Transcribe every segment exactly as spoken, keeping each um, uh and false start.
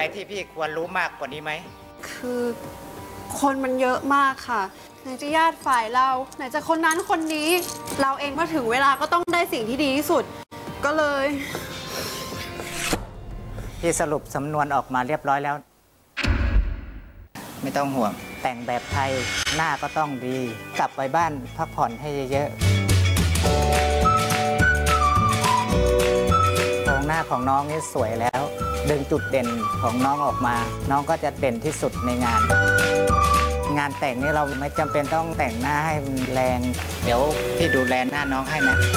ที่พี่ควรรู้มากกว่านี้ไหมคือคนมันเยอะมากค่ะไหนจะญาติฝ่ายเราไหนจะคนนั้นคนนี้เราเองมาถึงเวลาก็ต้องได้สิ่งที่ดีที่สุดก็เลยพี่สรุปสำนวนออกมาเรียบร้อยแล้วไม่ต้องห่วงแต่งแบบไทยหน้าก็ต้องดีกลับไปบ้านพักผ่อนให้เยอะๆโครงหน้าของน้องนี่สวยแล้วดึงจุดเด่นของน้องออกมาน้องก็จะเด่นที่สุดในงานงานแต่งนี่เราไม่จำเป็นต้องแต่งหน้าให้มันแรงเดี๋ยวพี่ดูแลหน้าน้องให้นะ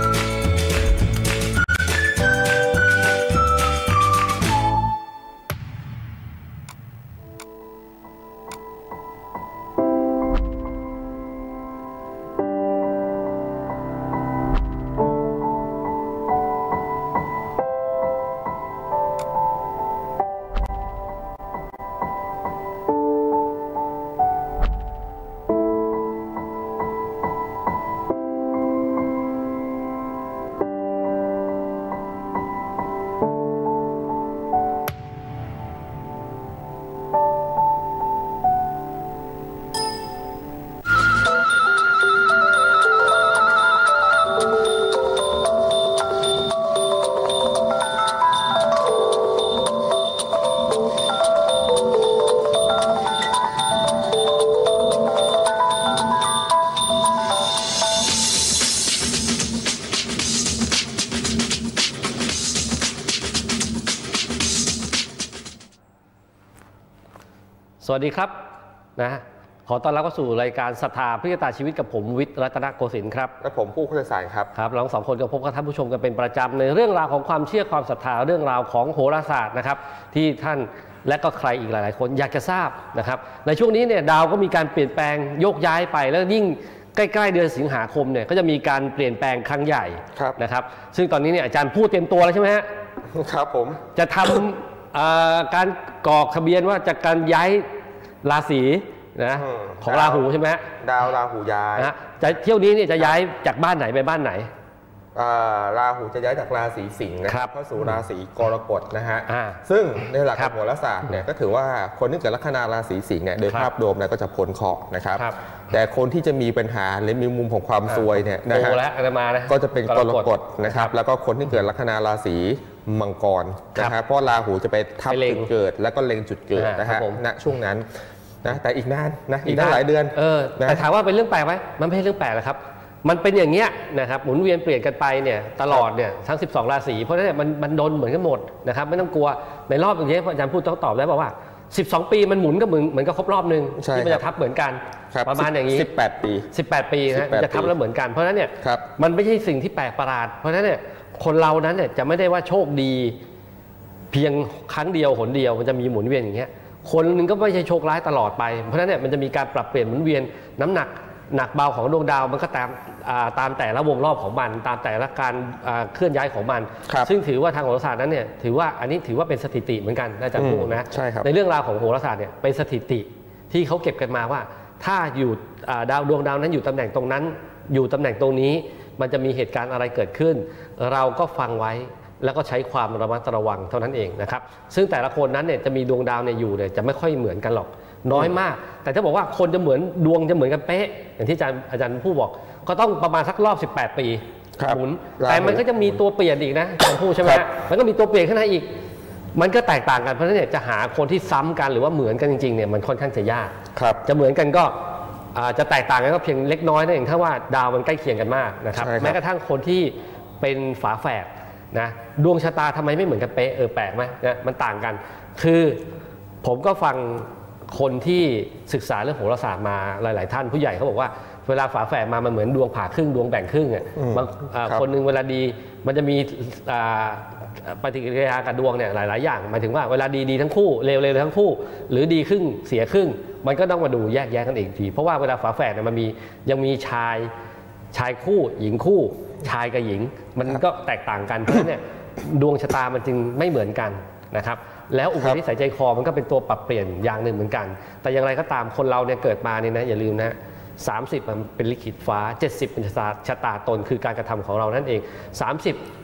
สวัสดีครับนะขอต้อนรับเข้าสู่รายการศรัทธาพฤกษาชีวิตกับผมวิทย์รัตนโกสินทร์ครับและผมผู้คุยสารครับครับเราสองคนก็พบกับท่านผู้ชมกันเป็นประจำในเรื่องราวของความเชื่อความศรัทธาเรื่องราวของโหราศาสตร์นะครับที่ท่านและก็ใครอีกหลายๆคนอยากจะทราบนะครับในช่วงนี้เนี่ยดาวก็มีการเปลี่ยนแปลงโยกย้ายไปแล้วยิ่งใกล้ๆเดือนสิงหาคมเนี่ยก็จะมีการเปลี่ยนแปลงครั้งใหญ่นะครับซึ่งตอนนี้เนี่ยอาจารย์พูดเต็มตัวแล้วใช่ไหมฮะครับผมจะทำการกรอกทะเบียนว่าจากการย้ายราศีนะของราหูใช่ไหมดาวราหูย้ายนะจะเที่ยวนี้เนี่ยจะย้ายจากบ้านไหนไปบ้านไหนราหูจะย้ายจากราศีสิงห์นะครับเข้าสู่ราศีกรกฎนะฮะซึ่งในหลักโหราศาสตร์เนี่ยก็ถือว่าคนที่เกิดลัคนาราศีสิงห์เนี่ยโดยภาพรวมเนี่ยก็จะพ้นเคราะห์นะครับแต่คนที่จะมีปัญหาหรือมีมุมของความซวยเนี่ยนะฮะก็จะเป็นกรกฎนะครับแล้วก็คนที่เกิดลัคนาราศีมังกรนะครับเพราะราหูจะไปทับจุดเกิดแล้วก็เล็งจุดเกิดนะฮะณช่วงนั้นนะแต่อีกนานนะอีกนานหลายเดือนเออแต่ถามว่าเป็นเรื่องแปลกไหมมันไม่ใช่เรื่องแปลกหรอกครับมันเป็นอย่างเงี้ยนะครับหมุนเวียนเปลี่ยนกันไปเนี่ยตลอดเนี่ยทั้งสิบสองราศีเพราะฉะนั้นมันมันโดนเหมือนกันหมดนะครับไม่ต้องกลัวในรอบอย่างเงี้ยอาจารย์พูดต้องตอบได้บอกว่าสิบสองปีมันหมุนก็เหมือนเหมือนกับครบรอบนึงที่มันจะทับเหมือนกันประมาณอย่างนี้สิบแปดปีสิบแปดปีนะจะทับแล้วเหมือนกันเพราะฉะนั้นเนี่ยมันไม่ใช่สิ่งที่แปลกประหลาดเพราะฉะนั้นเนี่ยคนเรานั้นเนี่ยจะไม่ได้ว่าโชคดีเพียงครั้งเดียวหนเดียวมันจะมีหมุนเวียนอย่างเงี้ยคนนึงก็ไม่ใช่โชคร้ายตลอดไปเพราะฉะนั้นเนี่ยมันจะมีการปรับเปลี่ยนหมุนเวียนน้ำหนักหนักเบาของดวงดาวมันก็ตามตามแต่ละวงรอบของมันตามแต่ละการเคลื่อนย้ายของมันซึ่งถือว่าทางโหราศาสตร์นั้นเนี่ยถือว่าอันนี้ถือว่าเป็นสถิติเหมือนกันอาจารย์พูดนะในเรื่องราวของโหราศาสตร์เนี่ยเป็นสถิติที่เขาเก็บกันมาว่าถ้าอยู่ดาวดวงดาวนั้นอยู่ตำแหน่งตรงนั้นอยู่ตำแหน่งตรงนี้มันจะมีเหตุการณ์อะไรเกิดขึ้นเราก็ฟังไว้แล้วก็ใช้ความระมัดระวังเท่านั้นเองนะครับซึ่งแต่ละคนนั้นเนี่ยจะมีดวงดาวเนี่ยอยู่เนี่ยจะไม่ค่อยเหมือนกันหรอกน้อยมากแต่ถ้าบอกว่าคนจะเหมือนดวงจะเหมือนกันเป๊ะอย่างที่อาจารย์อาจารย์ผู้บอกก็ต้องประมาณสักรอบสิบแปดปีหมุนแต่มันก็จะมีตัวเปลี่ยนอีกนะอาจารย์ผู้ใช่ไหมมันก็มีตัวเปลี่ยนขึ้นมาอีกมันก็แตกต่างกันเพราะฉะนั้นเนี่ยจะหาคนที่ซ้ำกันหรือว่าเหมือนกันจริงๆเนี่ยมันค่อนข้างจะยากจะเหมือนกันก็จะแตกต่างกันก็เพียงเล็กน้อยนั่นเองถ้าว่าดาวมันใกล้เคียงกันมากนะครับแม้กระทั่งคนที่เป็นฝาแฝดนะดวงชะตาทำไมไม่เหมือนกันเป๊ะเออแปลกไหมนะมันต่างกันคือผมก็ฟังคนที่ศึกษาเรื่องโหราศาสตร์มาหลายๆท่านผู้ใหญ่เขาบอกว่าเวลาฝาแฝดมามันเหมือนดวงผ่าครึ่งดวงแบ่งครึ่งอ่ะบางคนนึงเวลาดีมันจะมีปฏิกิริยากับดวงเนี่ยหลายๆอย่างหมายถึงว่าเวลาดีดีทั้งคู่เลวเลวทั้งคู่หรือดีครึ่งเสียครึ่งมันก็ต้องมาดูแยกแยะกันเองทีเพราะว่าเวลาฝาแฝดเนี่ยมันมียังมีชายชายคู่หญิงคู่ชายกับหญิงมันก็แตกต่างกันเพราะฉะนั้นเนี่ยดวงชะตามันจึงไม่เหมือนกันนะครับแล้วอุปนิสัยใจคอมันก็เป็นตัวปรับเปลี่ยนอย่างหนึ่งเหมือนกันแต่อย่างไรก็ตามคนเราเนี่ยเกิดมาเนี่ยนะอย่าลืมนะ สามสิบมันเป็นลิขิตฟ้าเจ็ดสิบเป็นชะตาตนคือการกระทำของเรานั่นเองสามสิบ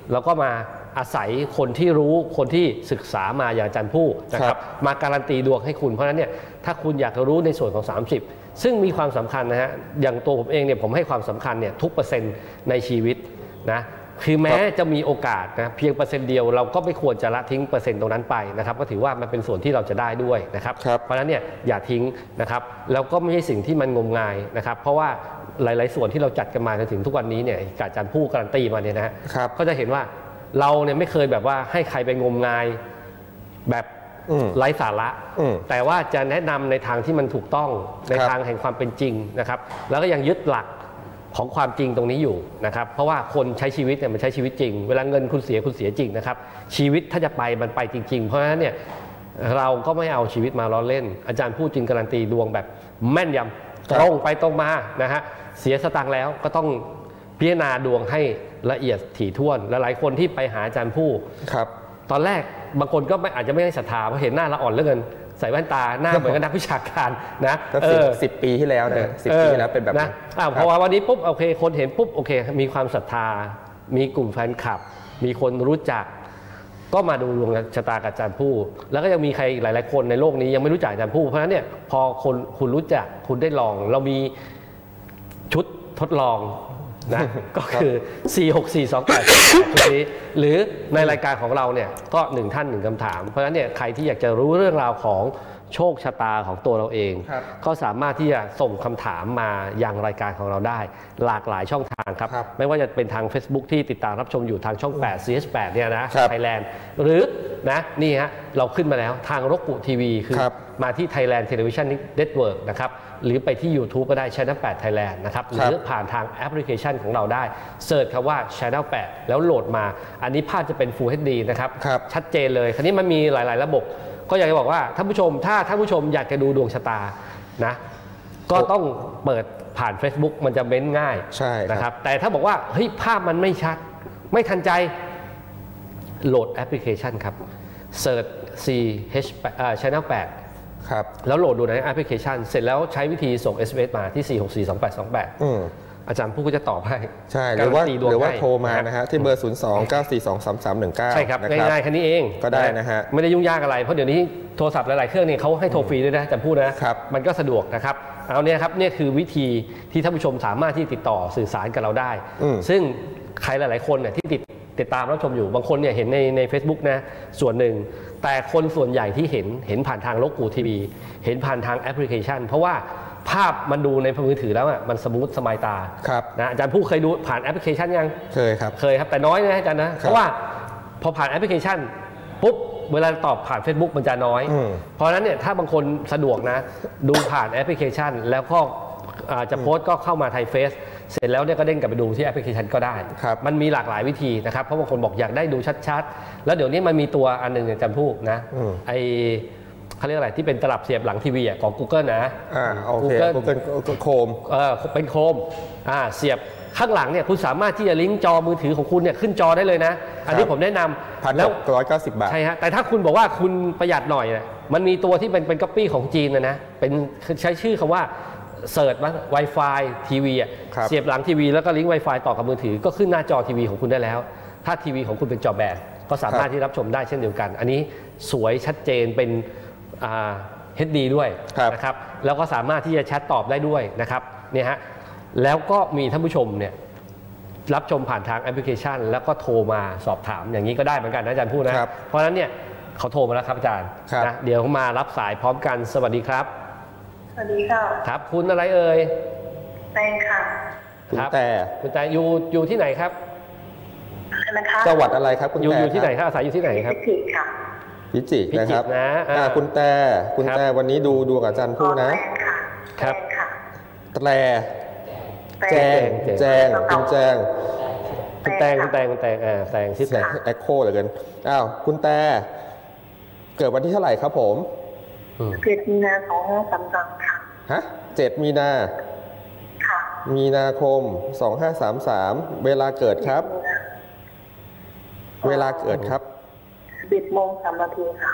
เราก็มาอาศัยคนที่รู้คนที่ศึกษามาอย่างอาจารย์ผู้นะครับมาการันตีดวงให้คุณเพราะฉะนั้นเนี่ยถ้าคุณอยากจะรู้ในส่วนของสามสิบซึ่งมีความสำคัญนะฮะอย่างตัวผมเองเนี่ยผมให้ความสำคัญเนี่ยทุกเปอร์เซ็นต์ในชีวิตนะคือแม้จะมีโอกาสนะเพียงเปอร์เซ็นต์เดียวเราก็ไม่ควรจะละทิ้งเปอร์เซ็นต์ตรงนั้นไปนะครับก็ถือว่ามันเป็นส่วนที่เราจะได้ด้วยนะครับเพราะฉะนั้นเนี่ยอย่าทิ้งนะครับแล้วก็ไม่ใช่สิ่งที่มันงมงายนะครับเพราะว่าหลายๆส่วนที่เราจัดกันมาจนถึงทุกวันนี้เนี่ยอาจารย์ผู้การันตีมาเนี่ยนะก็จะเห็นว่าเราเนี่ยไม่เคยแบบว่าให้ใครไปงมงายแบบไร้สาระแต่ว่าจะแนะนำในทางที่มันถูกต้องในทางแห่งความเป็นจริงนะครับแล้วก็ยังยึดหลักของความจริงตรงนี้อยู่นะครับเพราะว่าคนใช้ชีวิตเนี่ยมันใช้ชีวิตจริงเวลาเงินคุณเสียคุณเสียจริงนะครับชีวิตถ้าจะไปมันไปจริงๆเพราะฉะนั้นเนี่ยเราก็ไม่เอาชีวิตมาล้อเล่นอาจารย์พูดจริงการันตีดวงแบบแม่นยำตรงไปตรงมานะฮะเสียสตางค์แล้วก็ต้องพิจารณาดวงให้ละเอียดถี่ถ้วนและหลายคนที่ไปหาอาจารย์ผู้ตอนแรกบางคนก็ไม่อาจจะไม่ได้ศรัทธาเพราะเห็นหน้าละอ่อนเหลือเกินใส่แว่นตาหน้าเหมือนกับนักวิชาการนะก็สิบปีที่แล้วนะสิบปีที่แล้วเป็นแบบนั้นพอวันนี้ปุ๊บโอเคคนเห็นปุ๊บโอเคมีความศรัทธามีกลุ่มแฟนคลับมีคนรู้จักก็มาดูดวงชะตากับอาจารย์ผู้แล้วก็ยังมีใครหลายๆคนในโลกนี้ยังไม่รู้จักอาจารย์ผู้เพราะฉะนั้นเนี่ยพอคนคุณรู้จักคุณได้ลองเรามีชุดทดลองนะก็คือ สี่ หก สี่ สอง แปด ชุดนี้หรือในรายการของเราเนี่ยก็หนึ่งท่านหนึ่งคำถามเพราะฉะนั้นเนี่ยใครที่อยากจะรู้เรื่องราวของโชคชะตาของตัวเราเองก็สามารถที่จะส่งคำถามมายังรายการของเราได้หลากหลายช่องทางครับไม่ว่าจะเป็นทาง Facebook ที่ติดตามรับชมอยู่ทางช่องแปด ซี เอช แปด เนี่ยนะไทยแลนด์หรือนะนี่ฮะเราขึ้นมาแล้วทางรกกุทีวีคือมาที่ Thailand Television Network นะครับหรือไปที่ YouTube ก็ได้ Channel แปด Thailand นะครับหรือผ่านทางแอปพลิเคชันของเราได้เสิร์ชคำว่า Channel แปด แล้วโหลดมาอันนี้ภาพจะเป็น Full เอช ดี นะครับชัดเจนเลยคราวนี้มันมีหลายๆระบบก็อยากจะบอกว่าท่านผู้ชมถ้าท่านผู้ชมอยากจะดูดวงชะตานะก็ต้องเปิดผ่าน Facebook มันจะเม้นง่ายนะครับแต่ถ้าบอกว่าเฮ้ยภาพมันไม่ชัดไม่ทันใจโหลดแอปพลิเคชันครับเสิร์ช ซี เอช Channel แปดครับแล้วโหลดดูในแอปพลิเคชันเสร็จแล้วใช้วิธีส่ง เอส เอ็ม เอส มาที่ สี่ หก สี่ สอง แปด สอง แปดอาจารย์ผู้ก็จะตอบให้ใช่หรือว่าหรือว่าโทรมานะฮะที่เบอร์ ศูนย์ สอง เก้า สี่ สอง สาม สาม หนึ่ง เก้าใช่ครับง่ายๆแค่นี้เองก็ได้นะฮะไม่ได้ยุ่งยากอะไรเพราะเดี๋ยวนี้โทรศัพท์หลายๆเครื่องนี่เขาให้โทรฟรีด้วยนะอาจารย์ผู้นะมันก็สะดวกนะครับเอาเนี่ยครับเนี่ยคือวิธีที่ท่านผู้ชมสามารถที่ติดต่อสื่อสารกับเราได้ซึ่งใครหลายๆคนเนี่ยที่ติดติดตามรับชมอยู่บางคนเนี่ยเห็นในใน Facebook นะส่วนหนึ่งแต่คนส่วนใหญ่ที่เห็นเห็นผ่านทางรกกูทีวีเห็นผ่านทางแอปพลิเคชันเพราะว่าภาพมันดูในมือถือแล้วอ่ะมันสมูทสมายตานะอาจารย์ผู้เคยดูผ่านแอปพลิเคชันยังเคยครับเคยครับแต่น้อยนะอาจารย์นะเพราะว่าพอผ่านแอปพลิเคชันปุ๊บเวลาตอบผ่าน Facebook มันจะน้อยเพราะฉะนั้นเนี่ยถ้าบางคนสะดวกนะดูผ่านแอปพลิเคชันแล้วก็จะโพสต์ก็เข้ามาไทยเฟซเสร็จแล้วเนี่ยก็เด้งกลับไปดูที่แอปพลิเคชันก็ได้มันมีหลากหลายวิธีนะครับเพราะบางคนบอกอยากได้ดูชัดๆแล้วเดี๋ยวนี้มันมีตัวอันหนึ่งอาจารย์ผู้นะไอเขาเรียกอะไรที่เป็นตลับเสียบหลังทีวีของ Google นะอ่าโอเค Google โคมเออเป็นโคมอ่าเสียบข้างหลังเนี่ยคุณสามารถที่จะลิงก์จอมือถือของคุณเนี่ยขึ้นจอได้เลยนะอันนี้ผมแนะนำแล้วร้อยเก้าสิบบาทใช่ฮะแต่ถ้าคุณบอกว่าคุณประหยัดหน่อยเนี่ยมันมีตัวที่เป็นเป็นก๊อปปี้ของจีนนะนะเป็นใช้ชื่อคำว่าเสิร์ชมา Wi-Fi ทีวีอ่ะเสียบหลังทีวีแล้วก็ลิงก์ Wi-Fi ต่อกับมือถือก็ขึ้นหน้าจอทีวีของคุณได้แล้วถ้าทีวีของคุณเป็นจอแบนก็สามารถที่รับชมได้เช่นเดียวกันอันนี้สวยชัดเจนเป็น เอช ดี ด้วยนะครับแล้วก็สามารถที่จะแชทตอบได้ด้วยนะครับเนี่ยฮะแล้วก็มีท่านผู้ชมเนี่ยรับชมผ่านทางแอปพลิเคชันแล้วก็โทรมาสอบถามอย่างนี้ก็ได้เหมือนกันนะอาจารย์พูดนะเพราะฉะนั้นเนี่ยเขาโทรมาแล้วครับอาจารย์นะเดี๋ยวมารับสายพร้อมกันสวัสดีครับสวัสดีค่ะครับคุณอะไรเอ่ยแตงค่ะคุณแต่คุณแต่อยู่อยู่ที่ไหนครับนะคะจังหวัดอะไรครับคุณแต่อยู่ที่ไหนครับอาศัยอยู่ที่ไหนครับพิจิตรค่ะพิจิตรนะครับนะคุณแต่คุณแต่วันนี้ดูดวงอาจารย์ผู้นะครับแตรแจงแจงคุณแจงคุณแตงคุณแตงคุณแตงอ่าแตงชื่อแตงแอคโคเหลือเกินอ้าวคุณแต่เกิดวันที่เท่าไหร่ครับผมเจ็ดมีนาสองห้าสามสามค่ะฮะเจ็ดมีนาค่ะมีนาคมสองห้าสามสามเวลาเกิดครับเวลาเกิดครับสิบเอ็ดโมงสามนาทีค่ะ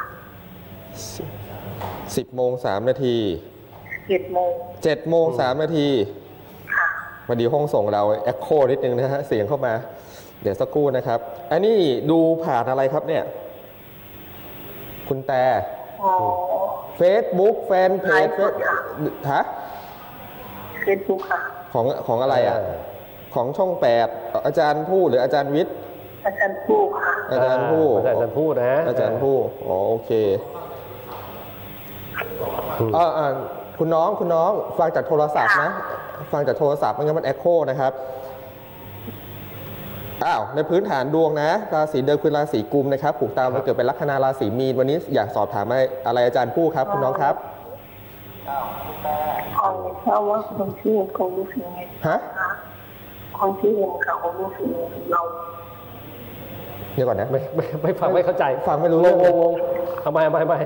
สิบโมงสามนาทีเจ็ดโมงเจ็ดโมงสามนาทีค่ะพอดีห้องส่งเราแอคโคนิดนึงนะฮะเสียงเข้ามาเดี๋ยวสักครู่นะครับอันนี้ดูผ่านอะไรครับเนี่ยคุณแต่เฟซบุ๊กแฟนเพจฮะเฟซบุ๊กค่ะของของอะไรอ่ะของช่องแปดอาจารย์ผู้หรืออาจารย์วิทย์อาจารย์ผู้ค่ะอาจารย์ผู้อาจารย์ผู้นะอาจารย์ผู้อ๋อโอเคอ่าคุณน้องคุณน้องฟังจากโทรศัพท์นะฟังจากโทรศัพท์ไม่งั้นมันแอคโคนะครับอ้าวในพื้นฐานดวงนะราศีเดิมคือราศีกุมนะครับผูกตามมาเกิดเป็นลัคนาราศีมีนวันนี้อยากสอบถามอะไรอาจารย์ผู้ครับคุณน้องครับของเพราะว่าคนที่คงรู้สึกไงฮะคนที่เรียนเขารู้สึกเราเดี๋ยวก่อนนะไม่ไม่ไม่ฟังไม่เข้าใจฟังไม่รู้เรื่องงงทำไมทำไมทำไม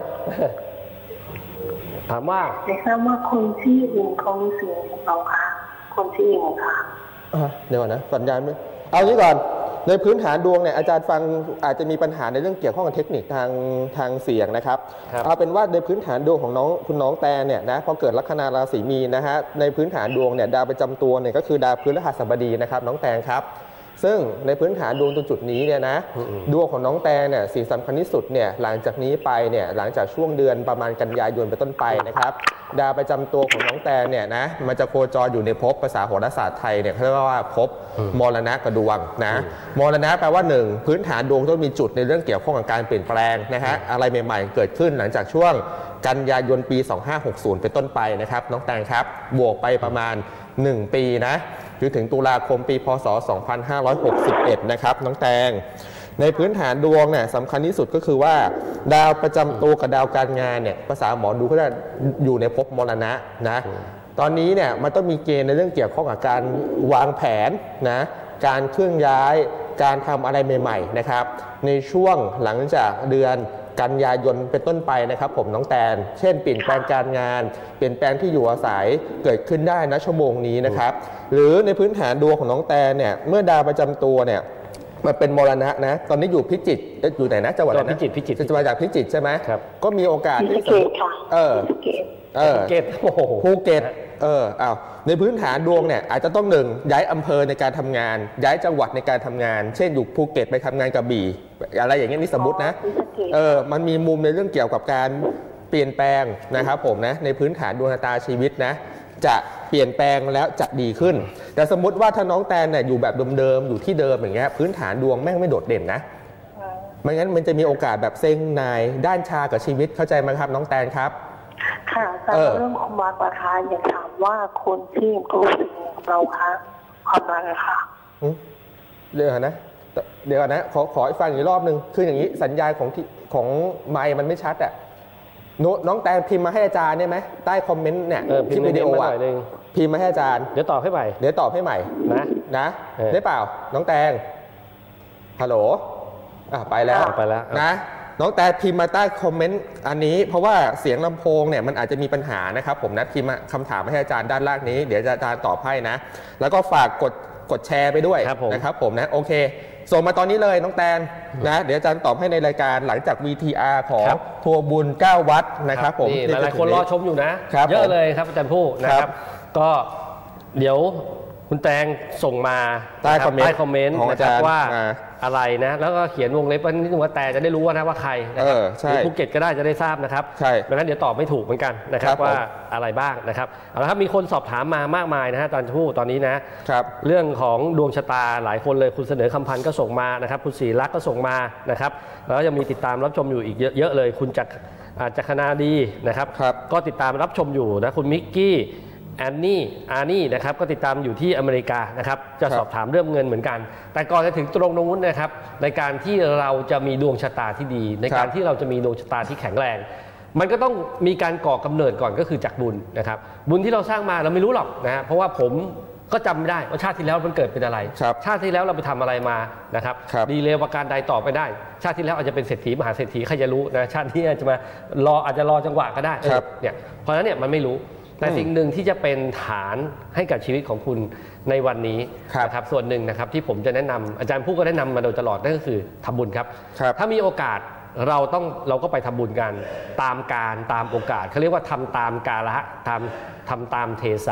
ถามว่าไม่ทราบว่าคนที่เรียนเขารู้สึกของเราค่ะคนที่เรียนค่ะเดี๋ยวก่อนนะสัญญาณไม่เอางี้ก่อนในพื้นฐานดวงเนี่ยอาจารย์ฟังอาจจะมีปัญหาในเรื่องเกี่ยวข้องกับเทคนิคทางทางเสียงนะครับเอาเป็นว่าในพื้นฐานดวงของน้องคุณน้องแตนเนี่ยนะพอเกิดลัคนาราศีมีนนะฮะในพื้นฐานดวงเนี่ยดาวประจำตัวเนี่ยก็คือดาวพฤหัสบดีนะครับน้องแตนครับซึ่งในพื้นฐานดวงตรงจุดนี้เนี่ยนะดวงของน้องแตนเนี่ยสิ่งสำคัญที่สุดเนี่ยหลังจากนี้ไปเนี่ยหลังจากช่วงเดือนประมาณกันยายนเป็นต้นไปนะครับดาวประจำตัวของน้องแตนเนี่ยนะมันจะโคจรอยู่ในภพภาษาโหราศาสตร์ไทยเนี่ยเขาเรียกว่าภพมรณะกับดวงนะมรณะแปลว่าหนึ่งพื้นฐานดวงต้องมีจุดในเรื่องเกี่ยวข้องกับการเปลี่ยนแปลงนะฮะอะไรใหม่ๆเกิดขึ้นหลังจากช่วงกันยายนปีสองพันห้าร้อยหกสิบเป็นต้นไปนะครับน้องแตนครับบวกไปประมาณหนึ่งปีนะจนถึงตุลาคมปีพศสองพันห้าร้อยหกสิบเอ็ดนะครับน้องแตงในพื้นฐานดวงเนี่ยสำคัญที่สุดก็คือว่าดาวประจำตัวกับดาวการงานเนี่ยภาษาหมอดูก็จะอยู่ในภพมรณะนะตอนนี้เนี่ยมันต้องมีเกณฑ์ในเรื่องเกี่ยวข้องกับการวางแผนนะการเคลื่อนย้ายการทำอะไรใหม่ๆนะครับในช่วงหลังจากเดือนกันยายนเป็นต้นไปนะครับผมน้องแตนเช่นเปลี่ยนแปลงการงานเปลี่ยนแปลงที่อยู่อาศัยเกิดขึ้นได้นะชั่วโมงนี้นะครับหรือในพื้นฐานดวงของน้องแตนเนี่ยเมื่อดาวประจำตัวเนี่ยมันเป็นมรณะนะตอนนี้อยู่พิจิตรอยู่ไหนนะจังหวัดอะไรนะพิจิตรพิจิตรจะมาจากพิจิตรใช่ไหมครับก็มีโอกาสที่เออเออภูเก็ตภูเก็ตเอออ้าวในพื้นฐานดวงเนี่ยอาจจะต้องหนึ่งย้ายอำเภอในการทำงานย้ายจังหวัดในการทำงานเช่นอยู่ภูเก็ตไปทำงานกระบี่อะไรอย่างเงี้ยนี่สมมตินะเออมันมีมุมในเรื่องเกี่ยวกับการเปลี่ยนแปลงนะครับผมนะในพื้นฐานดวงชะตาชีวิตนะจะเปลี่ยนแปลงแล้วจะดีขึ้นแต่สมมติว่าถ้าน้องแตนเนี่ยอยู่แบบเดิมๆอยู่ที่เดิมอย่างเงี้ยพื้นฐานดวงแม่งไม่โดดเด่นนะไม่งั้นมันจะมีโอกาสแบบเซ็งนายด้านชากับชีวิตเข้าใจไหมครับน้องแตนครับค่ะแต่เรื่องของมาประทานอยากถามว่าคนที่รู้สึกเราคะความรักนะคะเดี๋ยวนะเดี๋ยวนะขอขอฟังอีกรอบนึงคืออย่างนี้สัญญาณของที่ของไมค์มันไม่ชัดอ่ะน้องแตงพิมพ์มาให้อาจารย์ได้ไหมใต้คอมเมนต์เนี่ยคลิปวิดีโออ่ะพิมพ์มาให้อาจารย์เดี๋ยวตอบให้ใหม่เดี๋ยวตอบให้ใหม่นะนะได้เปล่าน้องแตงฮัลโหลอ่ะไปแล้วไปแล้วนะน้องแตงพิมพ์มาใต้คอมเมนต์อันนี้เพราะว่าเสียงลำโพงเนี่ยมันอาจจะมีปัญหานะครับผมนะพิมพ์คำถามให้อาจารย์ด้านล่างนี้เดี๋ยวอาจารย์ตอบให้นะแล้วก็ฝากกดกดแชร์ไปด้วยนะครับผมนะโอเคส่งมาตอนนี้เลยน้องแตนนะเดี๋ยวอาจารย์ตอบให้ในรายการหลังจาก วี ที อาร์ ของทัวร์บุญเก้าวัดนะครับผมหลายคนรอชมอยู่นะเยอะเลยครับอาจารย์ผู้นะครับก็เดี๋ยวคุณแตงส่งมาใต้คอมเมนต์ใต้คอมเมนต์นะครับว่าอะไรนะแล้วก็เขียนวงเล็บว่านิดนึงว่าแต่จะได้รู้นะว่าใครนะครับภูเก็ตก็ได้จะได้ทราบนะครับดังนั้นเดี๋ยวตอบไม่ถูกเหมือนกันนะครับว่าอะไรบ้างนะครับเอาละครับมีคนสอบถามมามากมายนะฮะอาจารย์ผู้ตอนนี้นะเรื่องของดวงชะตาหลายคนเลยคุณเสนอคำพันธ์ก็ส่งมานะครับคุณศรีรักษ์ก็ส่งมานะครับแล้วยังมีติดตามรับชมอยู่อีกเยอะเลยคุณจักรจักรนาดีนะครับก็ติดตามรับชมอยู่นะคุณมิกกี้แอนนี่อานี่นะครับก็ติดตามอยู่ที่อเมริกานะครับจะสอบถามเรื่องเงินเหมือนกันแต่ก่อนจะถึงตรงนู้นนะครับในการที่เราจะมีดวงชะตาที่ดีในการที่เราจะมีดวงชะตาที่แข็งแรงมันก็ต้องมีการก่อกำเนิดก่อนก็คือจากบุญนะครับบุญที่เราสร้างมาเราไม่รู้หรอกนะเพราะว่าผมก็จำไม่ได้ว่าชาติที่แล้วมันเกิดเป็นอะไรชาติที่แล้วเราไปทำอะไรมานะครับดีเลวประการใดต่อไปได้ชาติที่แล้วอาจจะเป็นเศรษฐีมหาเศรษฐีใครจะรู้นะชาตินี้อาจจะมารออาจจะรอจังหวะก็ได้เนี่ยเพราะฉะนั้นเนี่ยมันไม่รู้แต่สิ่งหนึ่งที่จะเป็นฐานให้กับชีวิตของคุณในวันนี้นะครับส่วนหนึ่งนะครับที่ผมจะแนะนำอาจารย์ผู้ก็แนะนำมาโดยตลอดนั่นก็คือทำบุญครับถ้ามีโอกาสเราต้องเราก็ไปทำบุญกันตามการตามโอกาสเขาเรียกว่าทำตามกาละทำทำตามเทศะ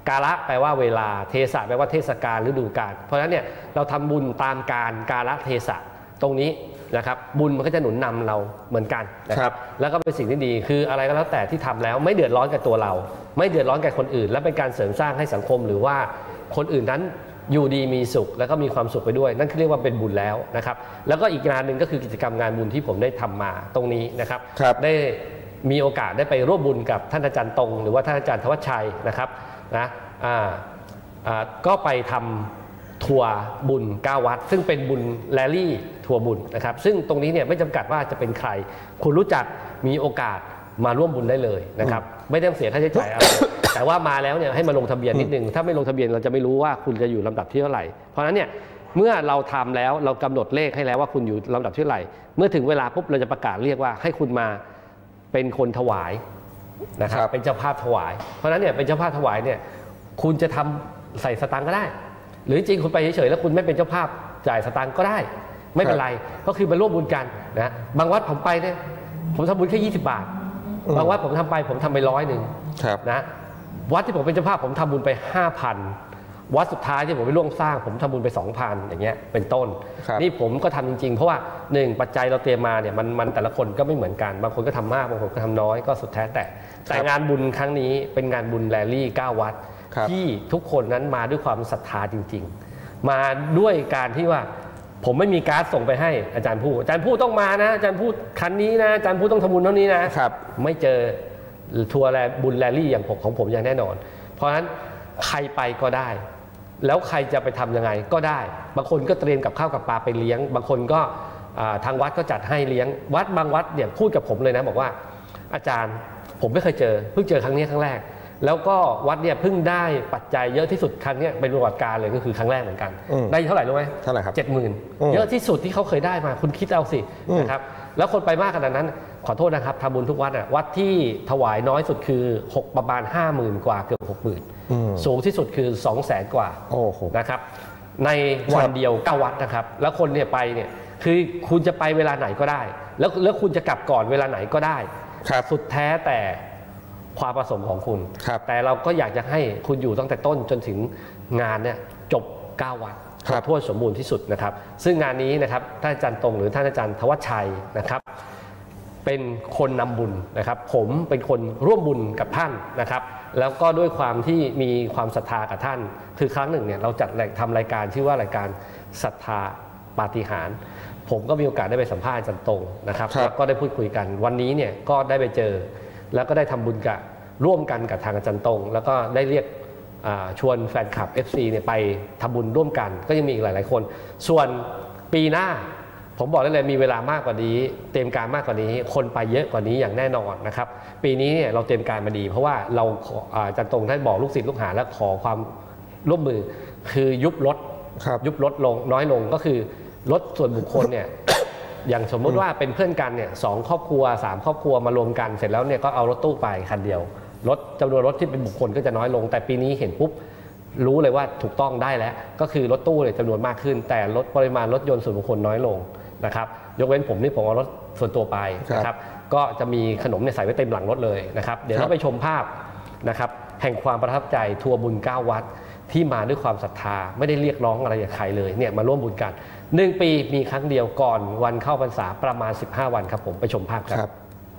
กาละแปลว่าเวลาเทศะแปลว่าเทศกาลฤดูกาลเพราะฉะนั้นเนี่ยเราทำบุญตามการกาละเทศะตรงนี้นะครับบุญมันก็จะหนุนนำเราเหมือนกันนะครับแล้วก็เป็นสิ่งที่ดีคืออะไรก็แล้วแต่ที่ทำแล้วไม่เดือดร้อนกับตัวเราไม่เดือดร้อนกับคนอื่นและเป็นการเสริมสร้างให้สังคมหรือว่าคนอื่นนั้นอยู่ดีมีสุขแล้วก็มีความสุขไปด้วยนั่นคือเรียกว่าเป็นบุญแล้วนะครับแล้วก็อีกงานหนึ่งก็คือกิจกรรมงานบุญที่ผมได้ทำมาตรงนี้นะครับได้มีโอกาสได้ไปร่วมบุญกับท่านอาจารย์ตรงหรือว่าท่านอาจารย์ธวัชชัยนะครับนะอ่าอ่าก็ไปทำทัวร์บุญเก้าวัดซึ่งเป็นบุญแรลลี่ทัวร์บุญนะครับซึ่งตรงนี้เนี่ยไม่จำกัดว่าจะเป็นใครคุณรู้จักมีโอกาสมาร่วมบุญได้เลยนะครับไม่ต้องเสียค่าใช้จ่ายอะไรแต่ว่ามาแล้วเนี่ยให้มาลงทะเบียนนิดนึงถ้าไม่ลงทะเบียนเราจะไม่รู้ว่าคุณจะอยู่ลำดับที่เท่าไหร่เพราะฉะนั้นเนี่ยเมื่อเราทำแล้วเรากำหนดเลขให้แล้วว่าคุณอยู่ลำดับที่เท่าไหร่เมื่อถึงเวลาปุ๊บเราจะประกาศเรียกว่าให้คุณมาเป็นคนถวายนะครับเป็นเจ้าภาพถวายเพราะฉะนั้นเนี่ยเป็นเจ้าภาพถวายเนี่ยคุณจะทำใส่สตางค์ก็ได้หรือจริงคุณไปเฉยๆแล้วคุณไม่เป็นเจ้าภาพจ่ายสตางค์ก็ได้ไม่เป็นไรก็คือมาร่วมบุญกันนะบางวัดผมไปเนี่ยผมทำบุญแค่ยี่สิบบาทบางวัดผมทำไปผมทำไปร้อยหนึ่งนะวัดที่ผมเป็นเจ้าภาพผมทำบุญไปห้าพันวัดสุดท้ายที่ผมไปร่วมสร้างผมทำบุญไปสองพันอย่างเงี้ยเป็นต้นนี่ผมก็ทำจริงๆเพราะว่าหนึ่งปัจจัยเราเตรียมมาเนี่ยมันมันแต่ละคนก็ไม่เหมือนกันบางคนก็ทำมากบางคนก็ทำน้อยก็สุดแท้แต่แต่งานบุญครั้งนี้เป็นงานบุญแรลลี่เก้าวัดที่ทุกคนนั้นมาด้วยความศรัทธาจริงๆมาด้วยการที่ว่าผมไม่มีการ์ดส่งไปให้อาจารย์ผู้อาจารย์ผู้ต้องมานะอาจารย์ผู้คันนี้นะอาจารย์ผู้ต้องทำบุญเท่านี้นะไม่เจอทัวร์แรบุญแรลลี่อย่างผมของผมอย่างแน่นอนเพราะฉะนั้นใครไปก็ได้แล้วใครจะไปทำยังไงก็ได้บางคนก็เตรียมกับข้าวกับปลาไปเลี้ยงบางคนก็ทางวัดก็จัดให้เลี้ยงวัดบางวัดเนี่ยพูดกับผมเลยนะบอกว่าอาจารย์ผมไม่เคยเจอเพิ่งเจอครั้งนี้ครั้งแรกแล้วก็วัดเนี่ยเพิ่งได้ปัจจัยเยอะที่สุดครั้งนี้เป็นประวัติการเลยก็คือครั้งแรกเหมือนกันได้เท่าไหร่รู้ไหมเท่าไหร่ครับเจ็ดหมื่นเยอะที่สุดที่เขาเคยได้มาคุณคิดเอาสินะครับแล้วคนไปมากขนาดนั้นขอโทษนะครับทำบุญทุกวัดอ่ะวัดที่ถวายน้อยสุดคือหกประมาณห้าหมื่นกว่าเกือบหกหมื่นสูงที่สุดคือสองแสนกว่านะครับในวันเดียวเก้าวัดนะครับแล้วคนเนี่ยไปเนี่ยคือคุณจะไปเวลาไหนก็ได้แล้วแล้วคุณจะกลับก่อนเวลาไหนก็ได้สุดแท้แต่ความประสงค์ของคุณแต่เราก็อยากจะให้คุณอยู่ตั้งแต่ต้นจนถึงงานเนี่ยจบเก้าวัดครบถ้วนสมบูรณ์ที่สุดนะครับซึ่งงานนี้นะครับท่านอาจารย์ตรงหรือท่านอาจารย์ธวัชชัยนะครับเป็นคนนำบุญนะครับผมเป็นคนร่วมบุญกับท่านนะครับแล้วก็ด้วยความที่มีความศรัทธากับท่านคือครั้งหนึ่งเนี่ยเราจัดทำรายการชื่อว่ารายการศรัทธาปาฏิหาริย์ผมก็มีโอกาสได้ไปสัมภาษณ์อาจารย์ตรงนะครับแล้วก็ได้พูดคุยกันวันนี้เนี่ยก็ได้ไปเจอแล้วก็ได้ทำบุญกับร่วมกันกับทางอาจารย์ตรงแล้วก็ได้เรียกชวนแฟนคลับ เอฟ ซี เนี่ยไปทำบุญร่วมกันก็ยังมีอีกหลายๆคนส่วนปีหน้าผมบอกได้เลยมีเวลามากกว่านี้เตรียมการมากกว่านี้คนไปเยอะกว่านี้อย่างแน่นอนนะครับปีนี้เนี่ยเราเตรียมการมาดีเพราะว่าเราอาจารย์ตรงท่านบอกลูกศิษย์ลูกหาและขอความร่วมมือคือยุบลดยุบลดลงน้อยลงก็คือลดส่วนบุคคลเนี่ย อย่างสมมติว่าเป็นเพื่อนกันเนี่ยสองครอบครัวสามครอบครัวมารวมกันเสร็จแล้วเนี่ยก็เอารถตู้ไปคันเดียวรถจำนวนรถที่เป็นบุคคลก็จะน้อยลงแต่ปีนี้เห็นปุ๊บรู้เลยว่าถูกต้องได้แล้วก็คือรถตู้เนี่ยจำนวนมากขึ้นแต่ลดปริมาณรถยนต์ส่วนบุคคลน้อยลงนะครับยกเว้นผมนี่ผมเอารถส่วนตัวไปนะครับก็จะมีขนมเนี่ยใส่ไว้เต็มหลังรถเลยนะครับเดี๋ยวเราไปชมภาพนะครับแห่งความประทับใจทัวร์บุญเก้าวัดที่มาด้วยความศรัทธาไม่ได้เรียกร้องอะไรจากใครเลยเนี่ยมาร่วมบุญกันหนึ่งปีมีครั้งเดียวก่อนวันเข้าพรรษาประมาณสิบห้าวันครับผมไปชมภาพครับ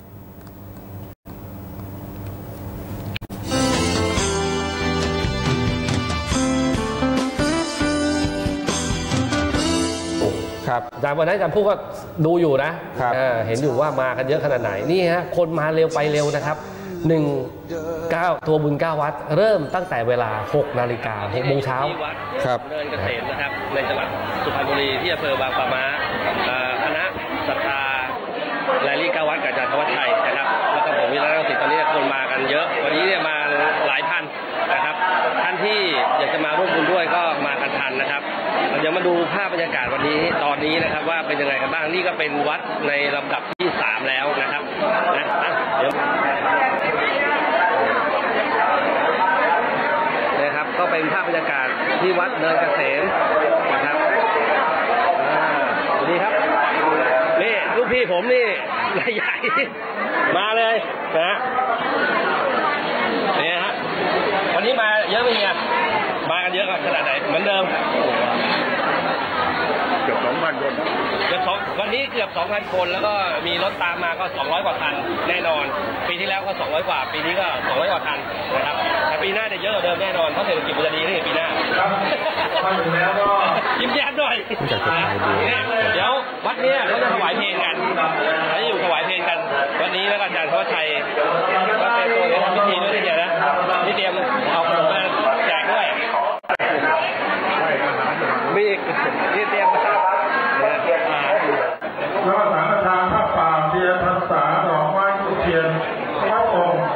ครับอาจารย์วันนั้นอาจารย์พูดก็ดูอยู่นะเห็นอยู่ว่ามากันเยอะขนาดไหนนี่ฮะคนมาเร็วไปเร็วนะครับหนึ่งเก้าตัวบุญเก้าวัดเริ่มตั้งแต่เวลาหกนาฬิกาหกโมงเช้าครับเดินเกษตรนะครับในจังหวัดสุพรรณบุรีที่อำเภอบางปะมาคณะศรัทธาแรลลี่เก้าวัดกับอาจารย์ธวัชชัยนะครับแล้วก็ผมวิรัตน์ศิษย์ตอนนี้คนมากันเยอะวันนี้เนี่ยมาหลายพันนะครับท่านที่อยากจะมาร่วมบุญด้วยก็มากันทันนะครับเราจะมาดูภาพบรรยากาศวันนี้ตอนนี้นะครับว่าเป็นยังไงกันบ้างนี่ก็เป็นวัดในลำดับที่สามแล้วนะครับนะเดี๋ยวนะครับก็เป็นภาพบรรยากาศที่วัดเนินเกษมนะครับสวัสดีครับนี่ลูกพี่ผมนี่ใหญ่มาเลยนะเนี่ยฮะวันนี้มาเยอะนะเป็นไงมากันเยอะขนาดไหนเหมือนเดิมเกือบสองพันคนเกือบสองวันนี้เกือบสองพันคนแล้วก็มีรถตามมาก็สองร้อยกว่าคันแน่นอนปีที่แล้วก็สองร้อยกว่าปีนี้ก็สองร้อยกว่าคันนะครับแต่ปีหน้าจะเยอะกว่าเดิมแน่นอนเพราะเศรษฐกิจมันจะดีขึ้นปีหน้ายิ้มแย้มหน่อยเดี๋ยววัดนี้เขาจะถวายเพลงกันเขาจะอยู่ถวายเพลงกันวันนี้แล้วก็อาจารย์ธวัชชัยก็เป็นตัวทำพิธีด้วยเนี่ยนะที่เตรียมเอาขนมมาแจกด้วยมีที่เตรียมมาแล้วก็สังฆทานผ้าป่าเทียนพรรษาดอกไม้ทูบเทียนพระองค์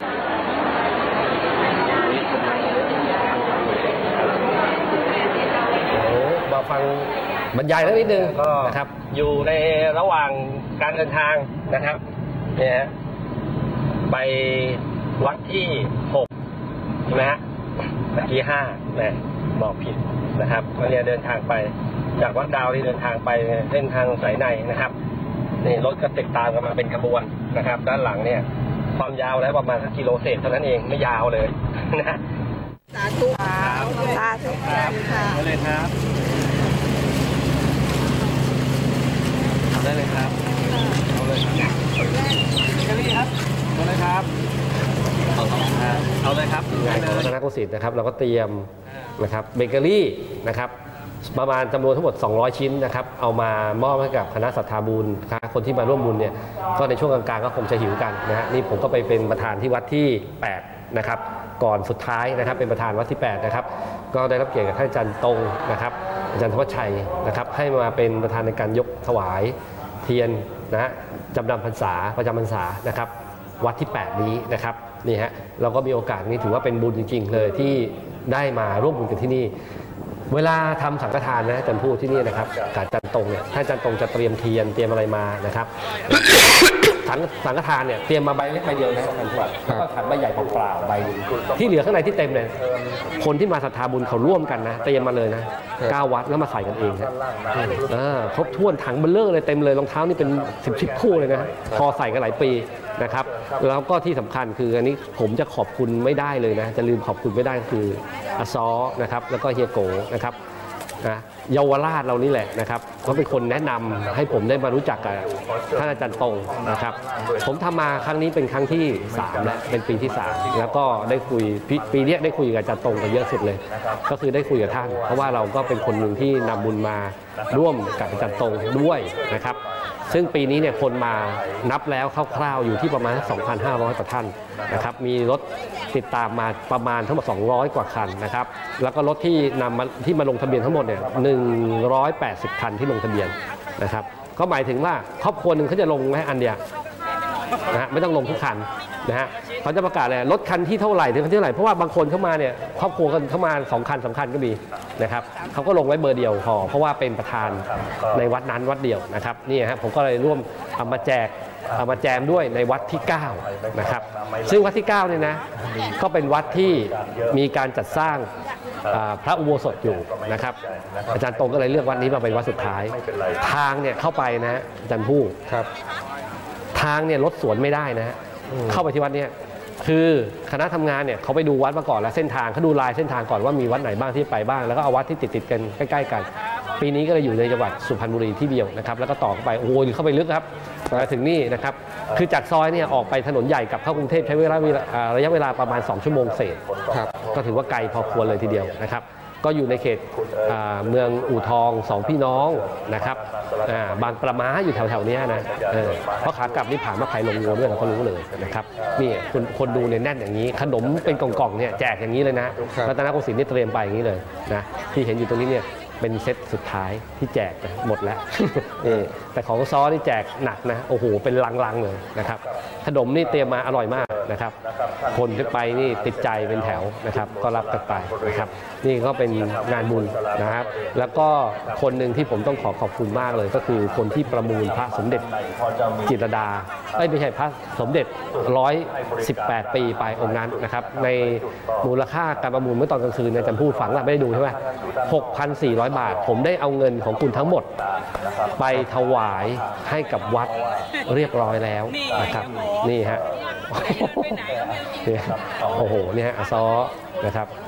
มาฟังบรรยายนิดนึงนะครับอยู่ในระหว่างการเดินทางนะครับเนี่ยไปวัดที่หกใช่ไหมฮะที่ห้าเนี่ยบอกผิดนะครับวันนี้เดินทางไปจากวัดดาวที่เดินทางไปเส้นทางสายในนะครับนี่รถก็ติดตามกันมาเป็นขบวนนะครับด้านหลังเนี่ยความยาวแล้วประมาณสักกิโลเศษเท่านั้นเองไม่ยาวเลยนะสาธุสาธุครับได้เลยครับได้เลยครับเอาเลยครับเจลี่ครับเอาเลยครับเอาเลยครับงานของรัตนโกสินทร์นะครับเราก็เตรียมนะครับเบเกอรี่นะครับประมาณจำนวนทั้งหมดสองร้อยชิ้นนะครับเอามามอบให้กับคณะศรัทธาบุญคนที่มาร่วมบุญเนี่ยก็ในช่วงกลางๆก็คงจะหิวกันนะฮะนี่ผมก็ไปเป็นประธานที่วัดที่แปดนะครับก่อนสุดท้ายนะครับเป็นประธานวัดที่แปดนะครับก็ได้รับเกียรติจากท่านอาจารย์ตรงนะครับอาจารย์ธวัชชัยนะครับให้มาเป็นประธานในการยกถวายเทียนนะจำนำพรรษาประจำพรรษานะครับวัดที่แปดนี้นะครับนี่ฮะเราก็มีโอกาสนี้ถือว่าเป็นบุญจริงๆเลยที่ได้มาร่วมบุญกันที่นี่เวลาทำสังฆทานนะอาจารย์พูดที่นี่นะครับอาจารย์ตรงเนี่ยถ้าอาจารย์ตรงจะเตรียมเทียนเตรียมอะไรมานะครับสังสังฆทานเนี่ยเตรียมมาใบเล็กใบเดียวนะอาจารย์พูดแล้วก็ขันใบใหญ่เปล่าๆใบนึงที่เหลือข้างในที่เต็มเนี่ยคนที่มาศรัทธาบุญเขาร่วมกันนะเตรียมมาเลยนะเก้าวัดแล้วมาใส่กันเองนะครบถ้วนถังเบลเลอร์เลยเต็มเลยรองเท้านี่เป็นสิบสิบคู่เลยนะพอใส่กันหลายปีนะครับแล้วก็ที่สำคัญคืออันนี้ผมจะขอบคุณไม่ได้เลยนะจะลืมขอบคุณไม่ได้คืออาซอนะครับแล้วก็เฮียโกนะครับนะเยาวราชเรานี่แหละนะครับเขาเป็นคนแนะนำให้ผมได้มารู้จักกับท่านอาจารย์ตรงนะครับผมทำมาครั้งนี้เป็นครั้งที่สามแล้วเป็นปีที่สามแล้วก็ได้คุยปีนี้ได้คุยกับอาจารย์ตรงกันเยอะสุดเลยก็คือได้คุยกับท่านเพราะว่าเราก็เป็นคนหนึ่งที่นำบุญมาร่วมกับอาจารย์ตรงด้วยนะครับซึ่งปีนี้เนี่ยคนมานับแล้วคร่าวๆอยู่ที่ประมาณ สองพันห้าร้อย กว่าท่านนะครับมีรถติดตามมาประมาณทั้งหมดสองร้อยกว่าคันนะครับแล้วก็รถที่นำมาที่มาลงทะเบียนทั้งหมดเนี่ยหนึ่งร้อยแปดสิบคันที่ลงทะเบียนนะครับก็หมายถึงว่าครอบครัวหนึ่งเขาจะลงแค่อันเดียวนะฮะไม่ต้องลงทุกคันนะฮะเขาจะประกาศเลยรถคันที่เท่าไหร่ถึงคันที่เท่าไหร่เพราะว่าบางคนเข้ามาเนี่ยครอบครัวกันเข้ามาสองคันสามคันก็มีนะครับเขาก็ลงไว้เบอร์เดียวพอเพราะว่าเป็นประธานในวัดนั้นวัดเดียวนะครับนี่ฮะผมก็เลยร่วมเอามาแจกเอามาแจมด้วยในวัดที่เก้านะครับซึ่งวัดที่เก้าเนี่ยนะก็เป็นวัดที่มีการจัดสร้างพระอุโบสถอยู่นะครับอาจารย์ตรงก็เลยเลือกวัดนี้มาเป็นวัดสุดท้ายทางเนี่ยเข้าไปนะอาจารย์ผู้ครับทางเนี่ยรถสวนไม่ได้นะเข้าไปที่วัดเนี่ยคือคณะทำงานเนี่ยเขาไปดูวัดมาก่อนแล้วเส้นทางเขาดูลายเส้นทางก่อนว่ามีวัดไหนบ้างที่ไปบ้างแล้วก็เอาวัดที่ติดติดกันใกล้ๆกันปีนี้ก็เลยอยู่ในจังหวัดสุพรรณบุรีที่เดียวนะครับแล้วก็ต่อไปโอ้ยเข้าไปลึกครับมาถึงนี่นะครับคือจากซอยเนี่ยออกไปถนนใหญ่กับเข้ากรุงเทพใช้เวลาระยะเวลาประมาณสองชั่วโมงเศษก็ถือว่าไกลพอควรเลยทีเดียวนะครับก็อยู่ในเขตเมืองอู่ทองสองพี่น้องนะครับบางปลาม้าอยู่แถวๆนี้นะเพราะขากลับนี่ผ่านมาไผ่ลงงัวด้วยเราก็รู้เลยนะครับนี่คนคนดูเนี่ยแน่นอย่างนี้ขนมเป็นกล่องๆเนี่ยแจกอย่างนี้เลยนะรัตนโกสินทร์นี่เตรียมไปอย่างนี้เลยนะที่เห็นอยู่ตรงนี้เนี่ยเป็นเซตสุดท้ายที่แจกนะหมดแล้วแต่ของซอนี่แจกหนักนะโอ้โหเป็นลังๆเลยนะครับขนมนี่เตรียมมาอร่อยมากนะครับคนที่ไปนี่ติดใจเป็นแถวนะครับก็รับกันไปนะครับนี่ก็เป็นงานบุญนะครับแล้วก็คนหนึ่งที่ผมต้องขอขอบคุณมากเลยก็คือคนที่ประมูลพระสมเด็จจิตรดาไม่ใช่พระสมเด็จหนึ่งร้อยสิบแปดปีไปองค์นั้นนะครับในมูลค่าการประมูลเมื่อตอนกลางคืนอาจารย์พูดฝังแล้วไม่ได้ดูใช่ไหมหกพันสี่ร้อยบาทผมได้เอาเงินของคุณทั้งหมดไปถวายให้กับวัดเรียบร้อยแล้วนะครับนี่ฮะโอ้โหเนี่ยอาซอนะครับ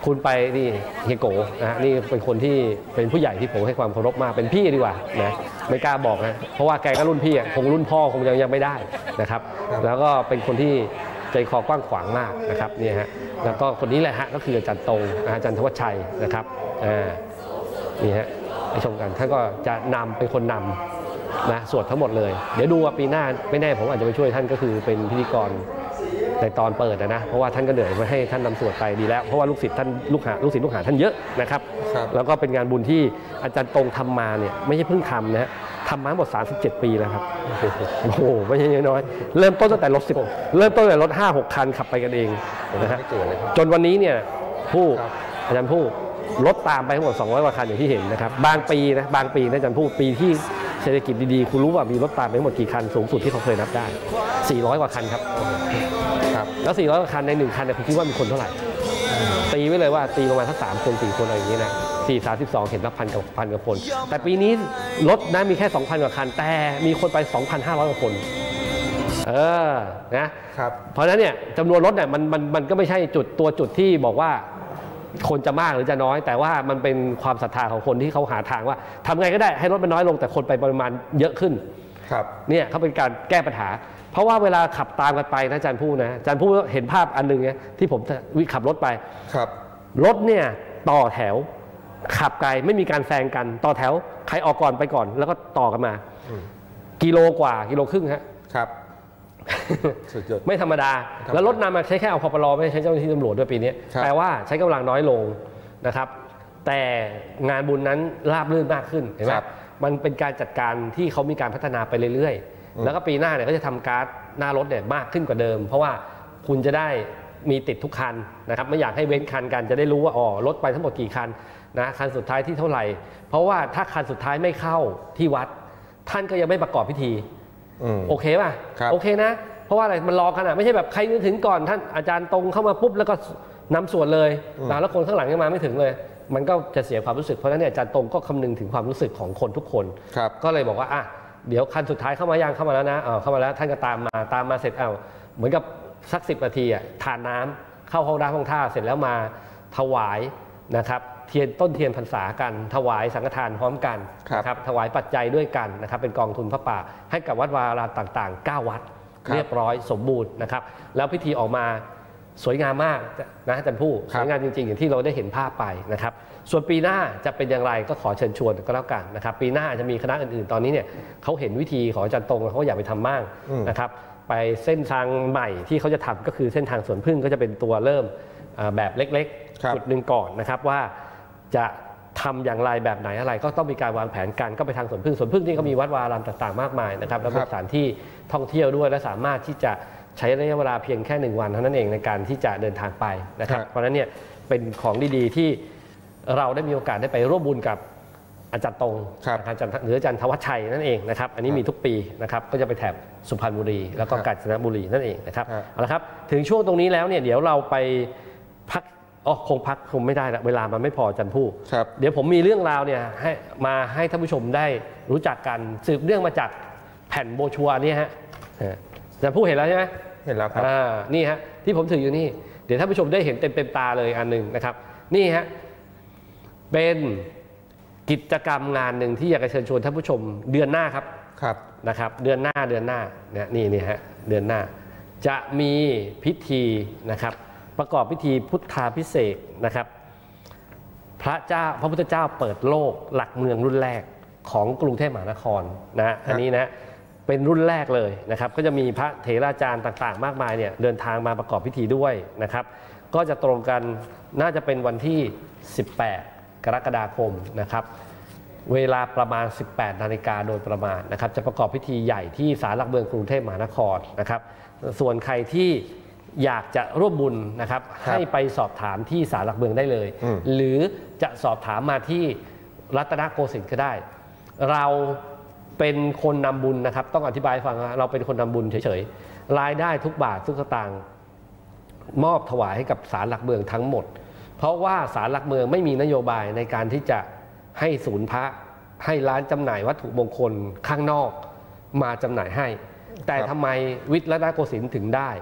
คุณไปนี่เฮียโกนะฮะนี่เป็นคนที่เป็นผู้ใหญ่ที่ผมให้ความเคารพมากเป็นพี่ดีกว่านะไม่กล้าบอกนะเพราะว่าแกก็รุ่นพี่คงรุ่นพ่อคงยังยังไม่ได้นะครับแล้วก็เป็นคนที่ใจคอกว้างขวางมากนะครับนี่ฮะแล้วก็คนนี้แหละฮะก็คืออาจารย์ตรงอาจารย์ธวัชชัยนะครับอ่านี่ฮะไปชมกันท่านก็จะนำเป็นคนนำนะสวดทั้งหมดเลยเดี๋ยวดูว่าปีหน้าไม่แน่ผมอาจจะไปช่วยท่านก็คือเป็นพิธีกรในตอนเปิดนะเพราะว่าท่านก็เหนื่อยมาให้ท่านนำสวดไปดีแล้วเพราะว่าลูกศิษย์ท่านลูกหาลูกศิษย์ลูกหาท่านเยอะนะครับแล้วก็เป็นงานบุญที่อาจารย์ตรงทำมาเนี่ยไม่ใช่เพิ่งทำนะฮะทำมาทั้งหมดสามสิบเจ็ดปีแล้วครับโอ้โหไม่ใช่น้อยเริ่มต้นตั้งแต่รถสิบเริ่มต้นตั้งแต่รถห้าหกคันขับไปกันเองนะฮะจนวันนี้เนี่ยผู้อาจารย์ผู้รถตามไปทั้งหมดสองร้อยกว่าคันอย่างที่เห็นนะครับบางปีนะบางปีนะอาจารย์ผู้ปีที่เศรษฐกิจดีๆคุณรู้ว่ามีรถตามไปทั้งหมดกี่คันสูงสุดที่เขาเคยนับได้สี่ร้อยกว่าคันครับแล้วสี่ร้อยกว่าคันในหนึ่งคันเนี่ยคุณคิดว่ามีคนเท่าไหร่ตีไว้เลยว่าตีประมาณสักสามคนสี่คนอะไรอย่างนี้นะสี่สามสิบสองเห็นละพันกับพันกับคนแต่ปีนี้รถนะมีแค่สองพันกว่าคันแต่มีคนไปสองพันห้าร้อยกว่าคนเออนะครับเพราะฉะนั้นเนี่ยจำนวนรถเนี่ยมันมันมันก็ไม่ใช่จุดตัวจุดที่บอกว่าคนจะมากหรือจะน้อยแต่ว่ามันเป็นความศรัทธาของคนที่เขาหาทางว่าทำไงก็ได้ให้รถมันน้อยลงแต่คนไปปริมาณเยอะขึ้นครับเนี่ยเขาเป็นการแก้ปัญหาเพราะว่าเวลาขับตามกันไปนะอาจารย์พูดนะอาจารย์พูดเห็นภาพอันหนึ่งเนี่ยที่ผมวิขับรถไปครับรถเนี่ยต่อแถวขับไกลไม่มีการแซงกันต่อแถวใครออกก่อนไปก่อนแล้วก็ต่อกันมากิโลกว่ากิโลครึ่งฮะครับไม่ธรรมดาแล้วรถนำมาใช้แค่เอาพปลไม่ใช้เจ้าหน้าที่ตำรวจด้วยปีนี้แปลว่าใช้กำลังน้อยลงนะครับแต่งานบุญนั้นราบรื่นมากขึ้นเห็นไหมมันเป็นการจัดการที่เขามีการพัฒนาไปเรื่อยๆแล้วก็ปีหน้าเนี่ยก็จะทำการ์ดหน้ารถเนี่ยมากขึ้นกว่าเดิมเพราะว่าคุณจะได้มีติดทุกคันนะครับไม่อยากให้เว้นคันกันจะได้รู้ว่าอ๋อรถไปทั้งหมดกี่คันนะคันสุดท้ายที่เท่าไหร่เพราะว่าถ้าคันสุดท้ายไม่เข้าที่วัดท่านก็ยังไม่ประกอบพิธีโอเคป่ะโอเคนะเพราะว่าอะไรมันรอกันอ่ะไม่ใช่แบบใครนึกถึงก่อนท่านอาจารย์ตรงเข้ามาปุ๊บแล้วก็นำสวดเลยนะแล้วคนข้างหลังยังมาไม่ถึงเลยมันก็จะเสียความรู้สึกเพราะฉะนั้นเนี่ยอาจารย์ตรงก็คำนึงถึงความรู้สึกของคนทุกคนก็เลยบอกว่าอ่ะเดี๋ยวคันสุดท้ายเข้ามายังเข้ามาแล้วนะเข้ามาแล้วท่านก็ตามมาตามมาเสร็จเอาเหมือนกับสักสิบนาทีอ่ะทานน้ำเข้าห้องน้ำห้องท่าเสร็จแล้วมาถวายนะครับเทียนต้นเทียนพรรษากันถวายสังฆทานพร้อมกันนะครับถวายปัจจัยด้วยกันนะครับเป็นกองทุนพระป่าให้กับวัดวาอารามต่างๆเก้าวัดเรียบร้อยสมบูรณ์นะครับแล้วพิธีออกมาสวยงามมากนะอาจารย์ผู้สวยงามจริงๆอย่างที่เราได้เห็นภาพไปนะครับส่วนปีหน้าจะเป็นอย่างไรก็ขอเชิญชวนก็แล้วกันนะครับปีหน้าจะมีคณะอื่นๆตอนนี้เนี่ยเขาเห็นวิธีของอาจารย์ตรงเขาอยากไปทำมากนะครับไปเส้นทางใหม่ที่เขาจะทำก็คือเส้นทางสวนพึ่งก็จะเป็นตัวเริ่มแบบเล็กๆจุดหนึ่งก่อนนะครับว่าจะทำอย่างไรแบบไหนอะไรก็ต้องมีการวางแผนกันก็ไปทางสวนพึ่งสวนพึ่งนี่ก็มีวัดวาอารามต่างๆมากมายนะครับแล้วเป็นสถานที่ท่องเที่ยวด้วยและสามารถที่จะใช้ระยะเวลาเพียงแค่หนึ่งวันเท่านั้นเองในการที่จะเดินทางไปนะครับเพราะฉะนั้นเนี่ยเป็นของดีๆที่เราได้มีโอกาสได้ไปร่วมบุญกับอาจารย์ตรงอาจารย์หรืออาจารย์ธวัชชัยนั่นเองนะครับอันนี้มีทุกปีนะครับก็จะไปแถบสุพรรณบุรีแล้วก็กาญจนบุรีนั่นเองนะครับเอาละครับถึงช่วงตรงนี้แล้วเนี่ยเดี๋ยวเราไปพักอ๋อคงพักคงไม่ได้ละเวลามันไม่พออาจารย์ผู้เดี๋ยวผมมีเรื่องราวเนี่ยให้มาให้ท่านผู้ชมได้รู้จักกันสืบเรื่องมาจากแผ่นโบชัวนี่ฮะอาจารย์ผู้เห็นแล้วใช่ไหมเห็นแล้วครับนี่ฮะที่ผมถืออยู่นี่เดี๋ยวท่านผู้ชมได้เห็นเต็มเต็มตาเลยอันหนึ่งนะครับนี่ฮะเป็นกิจกรรมงานหนึ่งที่อยากจะเชิญชวนท่านผู้ชมเดือนหน้าครับครับนะครับเดือนหน้าเดือนหน้าเนี่ยนี่นี่ฮะเดือนหน้าจะมีพิธีนะครับประกอบพิธีพุทธาภิเษกนะครับพระเจ้าพระพุทธเจ้าเปิดโลกหลักเมืองรุ่นแรกของกรุงเทพมหานครนะอันนี้นะเป็นรุ่นแรกเลยนะครับก็จะมีพระเถราจารย์ต่างๆมากมายเนี่ยเดินทางมาประกอบพิธีด้วยนะครับก็จะตรงกันน่าจะเป็นวันที่สิบแปดกรกฎาคมนะครับเวลาประมาณสิบแปดนาฬิกาโดยประมาณนะครับจะประกอบพิธีใหญ่ที่ศาลหลักเมืองกรุงเทพมหานครนะครับส่วนใครที่อยากจะร่วมบุญนะครับให้ไปสอบถามที่ศาลหลักเมืองได้เลยหรือจะสอบถามมาที่รัตนโกสินทร์ก็ได้เราเป็นคนนำบุญนะครับต้องอธิบายฟังเราเป็นคนนำบุญเฉยๆรายได้ทุกบาททุกสตางค์มอบถวายให้กับศาลหลักเมืองทั้งหมดเพราะว่าศาลหลักเมืองไม่มีนโยบายในการที่จะให้ศูนย์พระให้ร้านจำหน่ายวัตถุมงคลข้างนอกมาจำหน่ายให้แต่ทำไมวิทย์รัตนโกสินทร์ถึงได้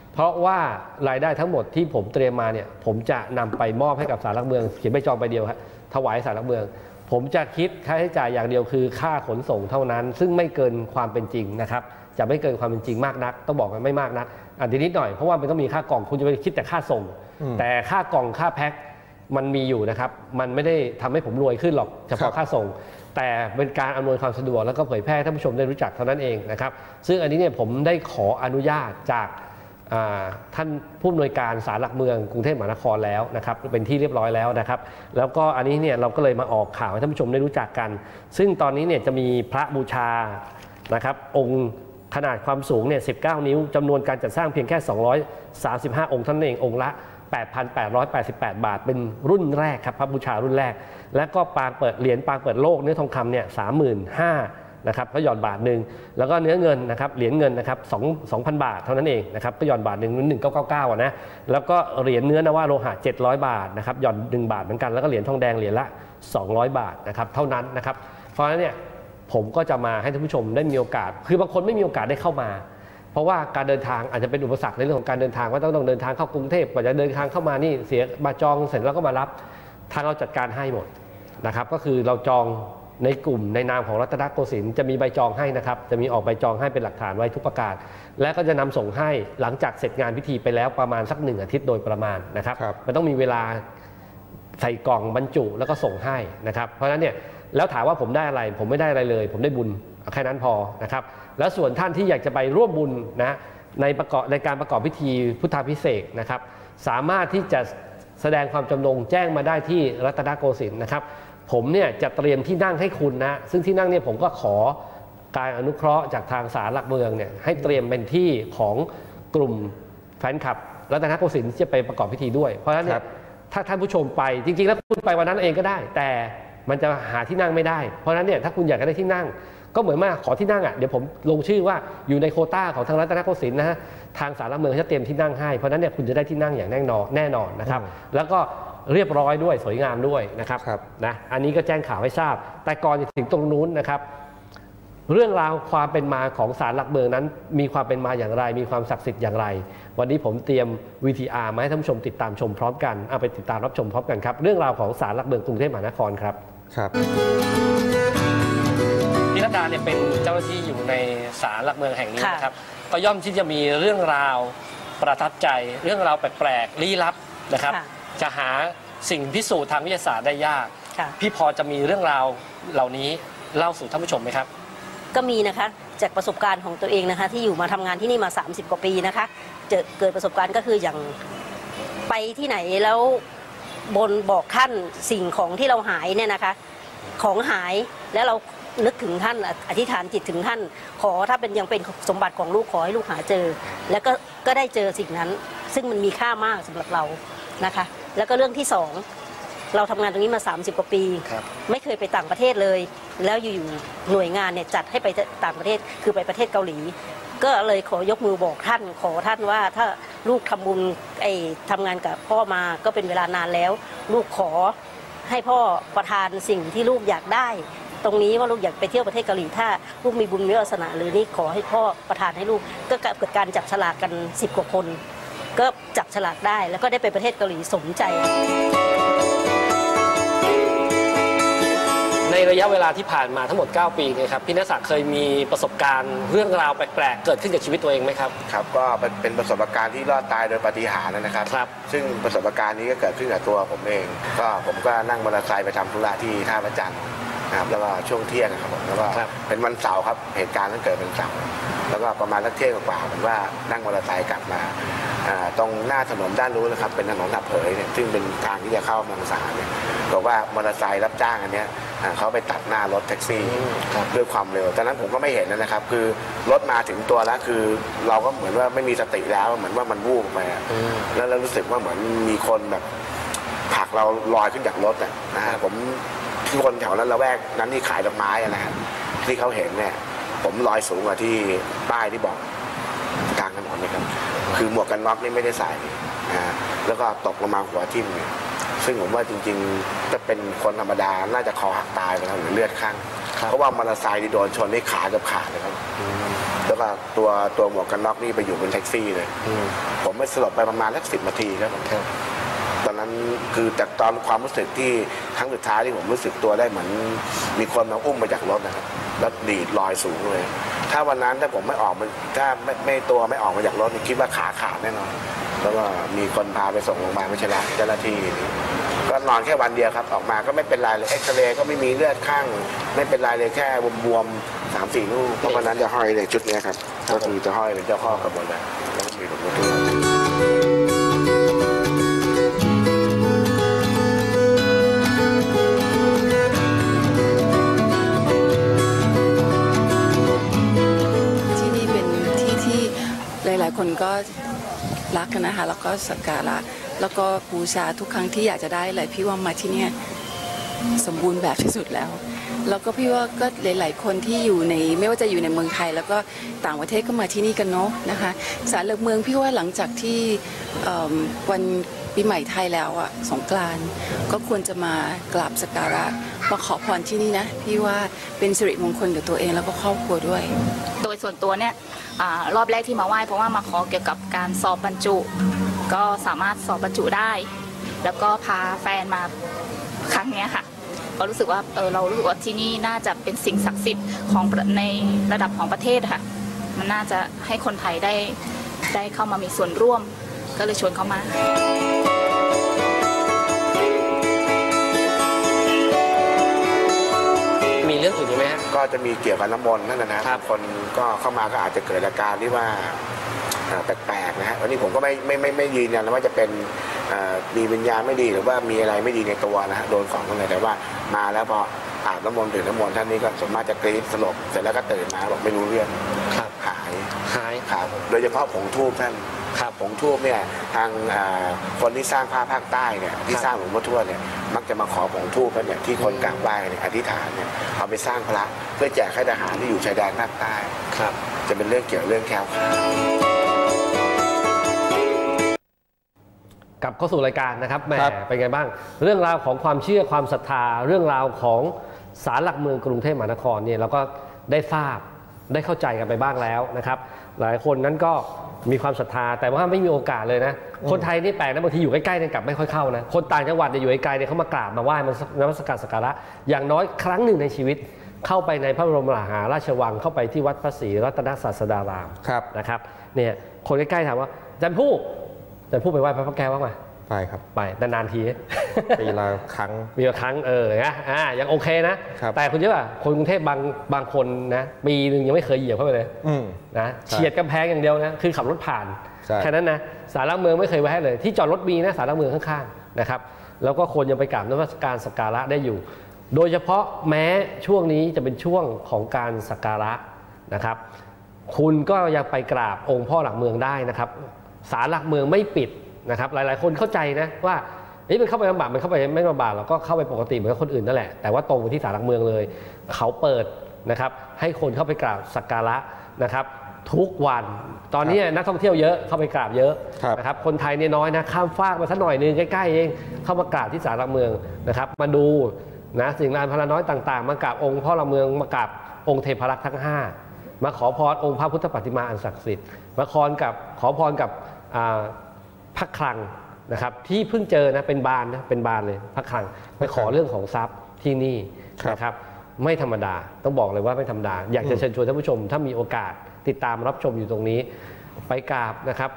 เพราะว่ารายได้ทั้งหมดที่ผมเตรียมมาเนี่ยผมจะนำไปมอบให้กับศาลหลักเมืองเขียนใบจองใบเดียวครับถวายศาลหลักเมืองผมจะคิดค่าใช้จ่ายอย่างเดียวคือค่าขนส่งเท่านั้นซึ่งไม่เกินความเป็นจริงนะครับจะไม่เกินความเป็นจริงมากนักต้องบอกกันไม่มากนักอันนี้นิดหน่อยเพราะว่ามันต้องมีค่ากล่องคุณจะไปคิดแต่ค่าส่งแต่ค่ากล่องค่าแพ็คมันมีอยู่นะครับมันไม่ได้ทำให้ผมรวยขึ้นหรอกเฉพาะค่าส่งแต่เป็นการอำนวยความสะดวกแล้วก็เผยแพร่ให้ท่านผู้ชมได้รู้จักเท่านั้นเองนะครับซึ่งอันนี้เนี่ยผมได้ขออนุญาตจากท่านผู้อำนวยการศาลหลักเมืองกรุงเทพมหานครแล้วนะครับเป็นที่เรียบร้อยแล้วนะครับแล้วก็อันนี้เนี่ยเราก็เลยมาออกข่าวให้ท่านผู้ชมได้รู้จักกันซึ่งตอนนี้เนี่ยจะมีพระบูชานะครับองค์ขนาดความสูงเนี่ยสิบเก้านิ้วจำนวนการจัดสร้างเพียงแค่สองร้อยสามสิบห้าองค์เท่านั้นเององค์ละ แปดพันแปดร้อยแปดสิบแปด บาทเป็นรุ่นแรกครับพระบูชารุ่นแรกและก็ปางเปิดเหรียญปางเปิดโลกเนื้อทองคำเนี่ยสามหมื่นห้านะครับก็หย่อนบาทหนึ่งแล้วก็เนื้อเงินนะครับเหรียญเงินนะครับสองสองพันบาทเท่านั้นเองนะครับก็หย่อนบาทหนึ่งหนึ่งเก้าเก้าเก้านะแล้วก็เหรียญเนื้อนวโลหะเจ็ดร้อยบาทนะครับหย่อนหนึ่งบาทเหมือนกันแล้วก็เหรียญทองแดงเหรียญละสองร้อยบาทนะครับเท่านั้นนะครับเพราะฉะนั้นเนี่ยผมก็จะมาให้ท่านผู้ชมได้มีโอกาสคือบางคนไม่มีโอกาสได้เข้ามาเพราะว่าการเดินทางอาจจะเป็นอุปสรรคในเรื่องของการเดินทางว่าต้องต้องเดินทางเข้ากรุงเทพกว่าจะเดินทางเข้ามานี่เสียมาจองเสร็จแล้วก็มารับทางเราจัดการให้หมดนะครับก็คือเราจองในกลุ่มในนามของรัตนโกสินทร์จะมีใบจองให้นะครับจะมีออกใบจองให้เป็นหลักฐานไว้ทุกประการและก็จะนำส่งให้หลังจากเสร็จงานพิธีไปแล้วประมาณสักหนึ่งอาทิตย์โดยประมาณนะครับมันต้องมีเวลาใส่กล่องบรรจุแล้วก็ส่งให้นะครับเพราะฉะนั้นเนี่ยแล้วถามว่าผมได้อะไรผมไม่ได้อะไรเลยผมได้บุญแค่นั้นพอนะครับแล้วส่วนท่านที่อยากจะไปร่วมบุญนะในประกอบในการประกอบพิธีพุทธาภิเษกนะครับสามารถที่จะแสดงความจำนงแจ้งมาได้ที่รัตนโกสินทร์นะครับผมเนี่ยจะเตรียมที่นั่งให้คุณนะซึ่งที่นั่งเนี่ยผมก็ขอการอนุเคราะห์จากทางศาลหลักเมืองเนี่ยให้เตรียมเป็นที่ของกลุ่มแฟนคลับรัตนโกสินทร์จะไปประกอบพิธีด้วยเพราะฉะนั้นเนี่ยถ้าท่านผู้ชมไปจริงๆแล้วคุณไปวันนั้นเองก็ได้แต่มันจะหาที่นั่งไม่ได้เพราะฉะนั้นเนี่ยถ้าคุณอยากได้ที่นั่งก็เหมือนมาขอที่นั่งอ่ะเดี๋ยวผมลงชื่อว่าอยู่ในโควต้าของทางรัตนโกสินทร์นะฮะทางศาลหลักเมืองจะเตรียมที่นั่งให้เพราะฉะนั้นเนี่ยคุณจะได้ที่นั่งอย่างแน่นอนแน่นอนนะครับแล้วก็เรียบร้อยด้วยสวยงามด้วยนะครับนะอันนี้ก็แจ้งข่าวให้ทราบแต่ก่อนจะถึงตรงนู้นนะครับเรื่องราวความเป็นมาของศาลหลักเมืองนั้นมีความเป็นมาอย่างไรมีความศักดิ์สิทธิ์อย่างไรวันนี้ผมเตรียม วี ที อาร์ มาให้ท่านผู้ชมติดตามชมพร้อมกันเอาไปติดตามรับชมพร้อมกันครับเรื่องราวของศาลหลักเมืองกรุงเทพมหานครครับครับพี่รัตดาเนี่ยเป็นเจ้าหน้าที่อยู่ในศาลหลักเมืองแห่งนี้นะครับก็ย่อมที่จะมีเรื่องราวประทับใจเรื่องราวแปลกๆลี้ลับนะครับจะหาสิ่งพิสูจน์ทางวิทยาศาสตร์ได้ยากพี่พอจะมีเรื่องราวเหล่านี้เล่าสู่ท่านผู้ชมไหมครับก็มีนะคะจากประสบการณ์ของตัวเองนะคะที่อยู่มาทำงานที่นี่มาสามสิบกว่าปีนะคะเจอเกิดประสบการณ์ก็คืออย่างไปที่ไหนแล้วบนบอกท่านสิ่งของที่เราหายเนี่ยนะคะของหายแล้วเรานึกถึงท่านอธิษฐานจิตถึงท่านขอถ้าเป็นยังเป็นสมบัติของลูกขอให้ลูกหาเจอแล้วก็ก็ได้เจอสิ่งนั้นซึ่งมันมีค่ามากสำหรับเรานะคะแล้วก็เรื่องที่สองเราทำงานตรงนี้มาสามสิบกว่าปีไม่เคยไปต่างประเทศเลยแล้วอยู่ๆหน่วยงานเนี่ยจัดให้ไปต่างประเทศคือไปประเทศเกาหลีก็เลยขอยกมือบอกท่านขอท่านว่าถ้าลูกทำบุญไอ้ทำงานกับพ่อมาก็เป็นเวลานานแล้วลูกขอให้พ่อประทานสิ่งที่ลูกอยากได้ตรงนี้ว่าลูกอยากไปเที่ยวประเทศเกาหลีถ้าลูกมีบุญมีวาสนาหรือนี่ขอให้พ่อประทานให้ลูกก็เกิดการจับฉลากกันสิบกว่าคนก็จับฉลากได้แล้วก็ได้ไปประเทศเกาหลีสมใจในระยะเวลาที่ผ่านมาทั้งหมดเก้าปีเนี่ยครับพี่ณศักดิ์เคยมีประสบการณ์เรื่องราวแปลกๆเกิดขึ้นกับชีวิตตัวเองไหมครับครับก็เป็นประสบการณ์ที่รอดตายโดยปาฏิหาริย์นะครับครับซึ่งประสบการณ์นี้ก็เกิดขึ้นกับตัวผมเองก็ผมก็นั่งมอเตอร์ไซค์ไปทำธุระที่ท่าพระจันทร์นะครับแล้วก็ช่วงเที่ยงนะครับผมแล้วก็เป็นวันเสาร์ครับเหตุการณ์นั้นเกิดเป็นเสาร์แล้วก็ประมาณสักเที่ยงกว่าผมว่านั่งมอเตอร์ไซค์กลับมาตรงหน้าถนนด้านนู้นนะครับเป็นถนนหับเผยเนี่ยซึ่งเป็นทางที่จะเข้าเมืองสารเนี่ยบอกว่ามอเตอร์ไซค์รับจ้างอันนี้เขาไปตัดหน้ารถแท็กซี่ด้วยความเร็วตอนนั้นผมก็ไม่เห็นนะครับคือรถมาถึงตัวแล้วคือเราก็เหมือนว่าไม่มีสติแล้วเหมือนว่ามันวูบไปแล้วเรารู้สึกว่าเหมือนมีคนแบบผลักเราลอยขึ้นจากรถนะฮะผมที่คนแถวนั้นละแวกนั้นที่ขายดอกไม้นะฮะที่เขาเห็นเนี่ยผมลอยสูงกว่าที่ป้ายที่บอกกลางถนนนี่ครับคือหมวกกันน็อกนี่ไม่ได้ใส่นะแล้วก็ตกลงมาหัวทิ่มเนี่ยซึ่งผมว่าจริงๆจะเป็นคนธรรมดาน่าจะคอหักตายไปแล้วหรือเลือดข้างเพราะว่ามอเตอร์ไซค์ที่โดนชนนี่ขากับขาเลยครับแล้วก็ตัวตัวหมวกกันน็อกนี่ไปอยู่บนแท็กซี่เลยผมไม่สลบไปประมาณสักสิบนาทีครับตอนนั้นคือแต่ตอนความรู้สึกที่ครั้งสุดท้ายที่ผมรู้สึกตัวได้เหมือนมีคนมาอุ้มมาจากรถนะครับแล้วดีดลอยสูงเลยถ้าวันนั้นถ้าผมไม่ออกมาถ้าไม่ไม่ตัวไม่ออกมาจากรถคิดว่าขาขาดแน่นอนแล้วก็มีคนพาไปส่งโรงพยาบาลไม่ใช่ละเจ้าหน้าที่ก็นอนแค่วันเดียวครับออกมาก็ไม่เป็นไรเลยเอ็กซเรย์ก็ไม่มีเลือดข้างไม่เป็นไรเลยแค่บวมๆสามสี่ลูกเพราะวันนั้นจะห้อยเลยชุดนี้ครับก็คือจะห้อยเป็นเจ้าข้อกระบวนการแล้วก็มีหลวงพ่อหลายๆคนก็รักกันนะคะแล้วก็สักการะแล้วก็บูชาทุกครั้งที่อยากจะได้อะไรพี่ว่ามาที่นี่สมบูรณ์แบบที่สุดแล้วแล้วก็พี่ว่าก็หลายๆคนที่อยู่ในไม่ว่าจะอยู่ในเมืองไทยแล้วก็ต่างประเทศก็มาที่นี่กันเนาะนะคะศาลหลักเมืองพี่ว่าหลังจากที่วันปีใหม่ไทยแล้วอะสงกรานต์ก็ควรจะมากราบสักการะมาขอพรที่นี่นะพี่ว่าเป็นสิริมงคลกับตัวเองแล้วก็ครอบครัวด้วยโดยส่วนตัวเนี่ยรอบแรกที่มาไหว้เพราะว่ามาขอเกี่ยวกับการสอบบรรจุก็สามารถสอบบรรจุได้แล้วก็พาแฟนมาครั้งนี้ค่ะก็รู้สึกว่าเออเรารู้สึกว่าที่นี่น่าจะเป็นสิ่งศักดิ์สิทธิ์ของในระดับของประเทศค่ะมันน่าจะให้คนไทยได้ได้เข้ามามีส่วนร่วมก็เลยชวนเขามามีเรื่องอื่นไหมก็จะมีเกี่ยวกับน้ำมนต์นั่นนะครับคนก็เข้ามาก็อาจจะเกิดอาการที่ว่าแปลกๆนะฮะวันนี้ผมก็ไม่ไม่ไม่ไม่ยืนยันว่าจะเป็นมีวิญญาณไม่ดีหรือว่ามีอะไรไม่ดีในตัวนะฮะโดนของอะไรแต่ว่ามาแล้วพออาบน้ำมนต์ดื่มน้ำมนต์ท่านนี้ก็สามารถจะกรี๊ดสลบเสร็จแล้วก็ตื่นมาบอกไม่รู้เรื่องหายหายครับโดยเฉพาะผงทูบท่านผงทูบเนี่ยทางคนที่สร้างผ้าภาคใต้เนี่ยที่สร้างหลวงพ่อทวดเนี่ยมักจะมาขอผงทูบกันเนี่ยที่คนกราบไหว้เนี่ยอธิษฐานเนี่ยเอาไปสร้างพระเพื่อแจกให้ทหารที่อยู่ชายแดนภาคใต้ครับจะเป็นเรื่องเกี่ยวเรื่องแคล้วกลับเข้าสู่รายการนะครับแหมเป็นไงบ้างเรื่องราวของความเชื่อความศรัทธาเรื่องราวของศาลหลักเมืองกรุงเทพมหานครเนี่ยเราก็ได้ทราบได้เข้าใจกันไปบ้างแล้วนะครับหลายคนนั้นก็มีความศรัทธาแต่ว่าไม่มีโอกาสเลยนะคนไทยนี่แปลกนะบางทีอยู่ใกล้ๆเนี่ยกลับไม่ค่อยเข้านะคนต่างจังหวัดเนี่ยอยู่ไกลๆเนี่ยเขามากราบมาไหว้มานมัสการสักการะอย่างน้อยครั้งหนึ่งในชีวิตเข้าไปในพระบรมมหาราชวังเข้าไปที่วัดพระศรีรัตนศาสดารามนะครับเนี่ยคนใกล้ๆถามว่าจันผู้จันผู้ไปไหว้พระพระแก้วบ้างไหมไปครับไปนานๆทีปีละครั้งปีละครั้งเออนะอ่ายังโอเคนะแต่คุณเชื่อป่ะคนกรุงเทพบางบางคนนะปีหนึ่งยังไม่เคยเหยียบเข้าไปเลยนะเฉียดกำแพงอย่างเดียวนะคือขับรถผ่านแค่นั้นนะศาลหลักเมืองไม่เคยแวะเลยที่จอดรถมีนะศาลหลักเมืองข้างๆนะครับแล้วก็คนยังไปกราบนมัสการสักการะได้อยู่โดยเฉพาะแม้ช่วงนี้จะเป็นช่วงของการสักการะนะครับคุณก็ยังไปกราบองค์พ่อหลักเมืองได้นะครับศาลหลักเมืองไม่ปิดนะครับหลายๆคนเข้าใจนะว่าเฮ้ยมันเข้าไปลำบากมันเข้าไปไม่ลำบากเราก็เข้าไปปกติเหมือนกับคนอื่นนั่นแหละแต่ว่าตรงไปที่ศาลหลักเมืองเลยเขาเปิดนะครับให้คนเข้าไปกราบสักการะนะครับทุกวันตอนนี้นักท่องเที่ยวเยอะเข้าไปกราบเยอะนะครับคนไทยเนี่ยน้อยนะข้ามฟากมาสักหน่อยนึงใกล้ๆเองเข้ามากราบที่ศาลหลักเมืองนะครับมาดูนะสิ่งลานพลาน้อยต่างๆมากราบองค์พ่อหลักเมืองมากราบองค์เทพรักษ์ทั้งห้ามาขอพรองค์พระพุทธปฏิมาอันศักดิ์สิทธิ์มาขอกับขอพรกับพระคลังนะครับที่เพิ่งเจอนะเป็นบานนะเป็นบานเลยพระคลังไปขอเรื่องของทรัพย์ที่นี่นะครับไม่ธรรมดาต้องบอกเลยว่าไม่ธรรมดาอยากจะเชิญชวนท่านผู้ชมถ้ามีโอกาสติดตามรับชมอยู่ตรงนี้ไปกราบนะครับ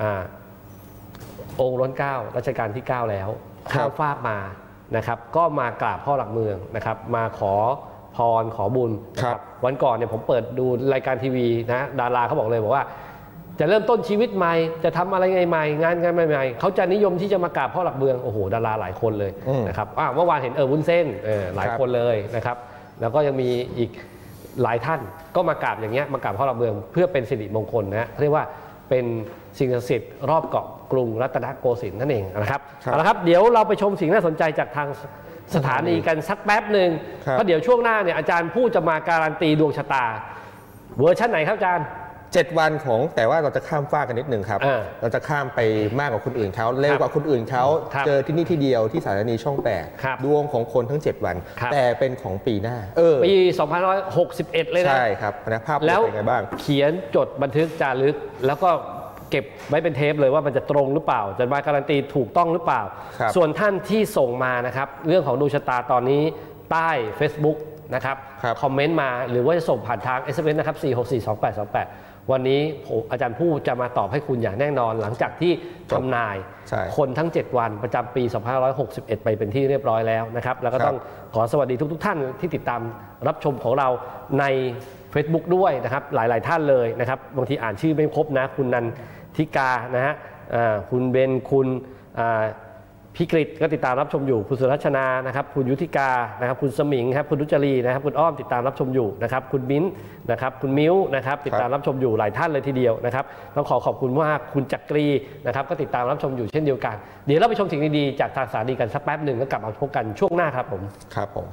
องค์ล้นเกล้ารัชกาลที่เก้าแล้วข้ามฟากมานะครับก็มากราบพ่อหลักเมืองนะครับมาขอพรขอบุญนะครับวันก่อนเนี่ยผมเปิดดูรายการทีวีนะดาราเขาบอกเลยบอกว่าจะเริ่มต้นชีวิตใหม่จะทำอะไรใหม่ๆงานกันใหม่ๆเขาจะนิยมที่จะมากราบพ่อหลักเมืองโอ้โหดาราหลายคนเลยนะครับเมื่อวานเห็นเออวุ้นเส้นเออหลายคนเลยนะครับแล้วก็ยังมีอีกหลายท่านก็มากราบอย่างเงี้ยมากราบพ่อหลักเมืองเพื่อเป็นสิริมงคลนะเรียกว่าเป็นสิ่งศักดิ์สิทธิ์รอบเกาะกรุงรัตนโกสินทร์นั่นเองนะครับเอาละครับเดี๋ยวเราไปชมสิ่งน่าสนใจจากทางสถานีกันสักแป๊บหนึ่งเพราะเดี๋ยวช่วงหน้าเนี่ยอาจารย์ผู้จะมาการันตีดวงชะตาเวอร์ชันไหนครับอาจารย์เจ็ดวันของแต่ว่าเราจะข้ามฟากกันนิดหนึ่งครับเราจะข้ามไปมากกว่าคนอื่นเขาเร็วกว่าคนอื่นเขาเจอที่นี่ที่เดียวที่สถานีช่องแปดดวงของคนทั้งเจ็ดวันแต่เป็นของปีหน้าเออปีสองพันห้าร้อยหกสิบเอ็ดเลยนะใช่ครับนะภาพเป็นไงบ้างเขียนจดบันทึกจารึกแล้วก็เก็บไว้เป็นเทปเลยว่ามันจะตรงหรือเปล่าจะมาการันตีถูกต้องหรือเปล่าส่วนท่านที่ส่งมานะครับเรื่องของดวงชะตาตอนนี้ใต้ Facebook นะครับคอมเมนต์มาหรือว่าจะส่งผ่านทาง เอส เอ็ม เอส นะครับสี่ หก สี่ สอง แปด สอง แปดวันนี้อาจารย์ผู้จะมาตอบให้คุณอย่างแน่นอนหลังจากที่ทำนายคนทั้งเจ็ดวันประจำปีสองพันห้าร้อยหกสิบเอ็ดไปเป็นที่เรียบร้อยแล้วนะครับแล้วก็ต้องขอสวัสดีทุกๆท่านที่ติดตามรับชมของเราใน Facebook ด้วยนะครับหลายๆท่านเลยนะครับบางทีอ่านชื่อไม่ครบนะคุณนันทิกานะฮะคุณเบนคุณพิกฤตก็ติดตามรับชมอยู่คุณสุรัชนานะครับคุณยุทธิกานะครับคุณสมิงครับคุณรุจรีนะครับคุณอ้อมติดตามรับชมอยู่นะครับคุณมิ้นนะครับคุณมิ้วนะครับติดตามรับชมอยู่หลายท่านเลยทีเดียวนะครับต้องขอขอบคุณมากคุณจักรีนะครับก็ติดตามรับชมอยู่เช่นเดียวกันเดี๋ยวเราไปชมสิ่งดีๆจากทางสถานีกันสักแป๊บหนึ่งแล้วกลับมาพบกันช่วงหน้าครับผมครับผม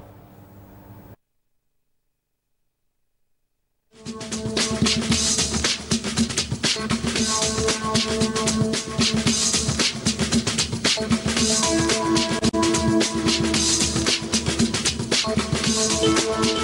We'll be right back.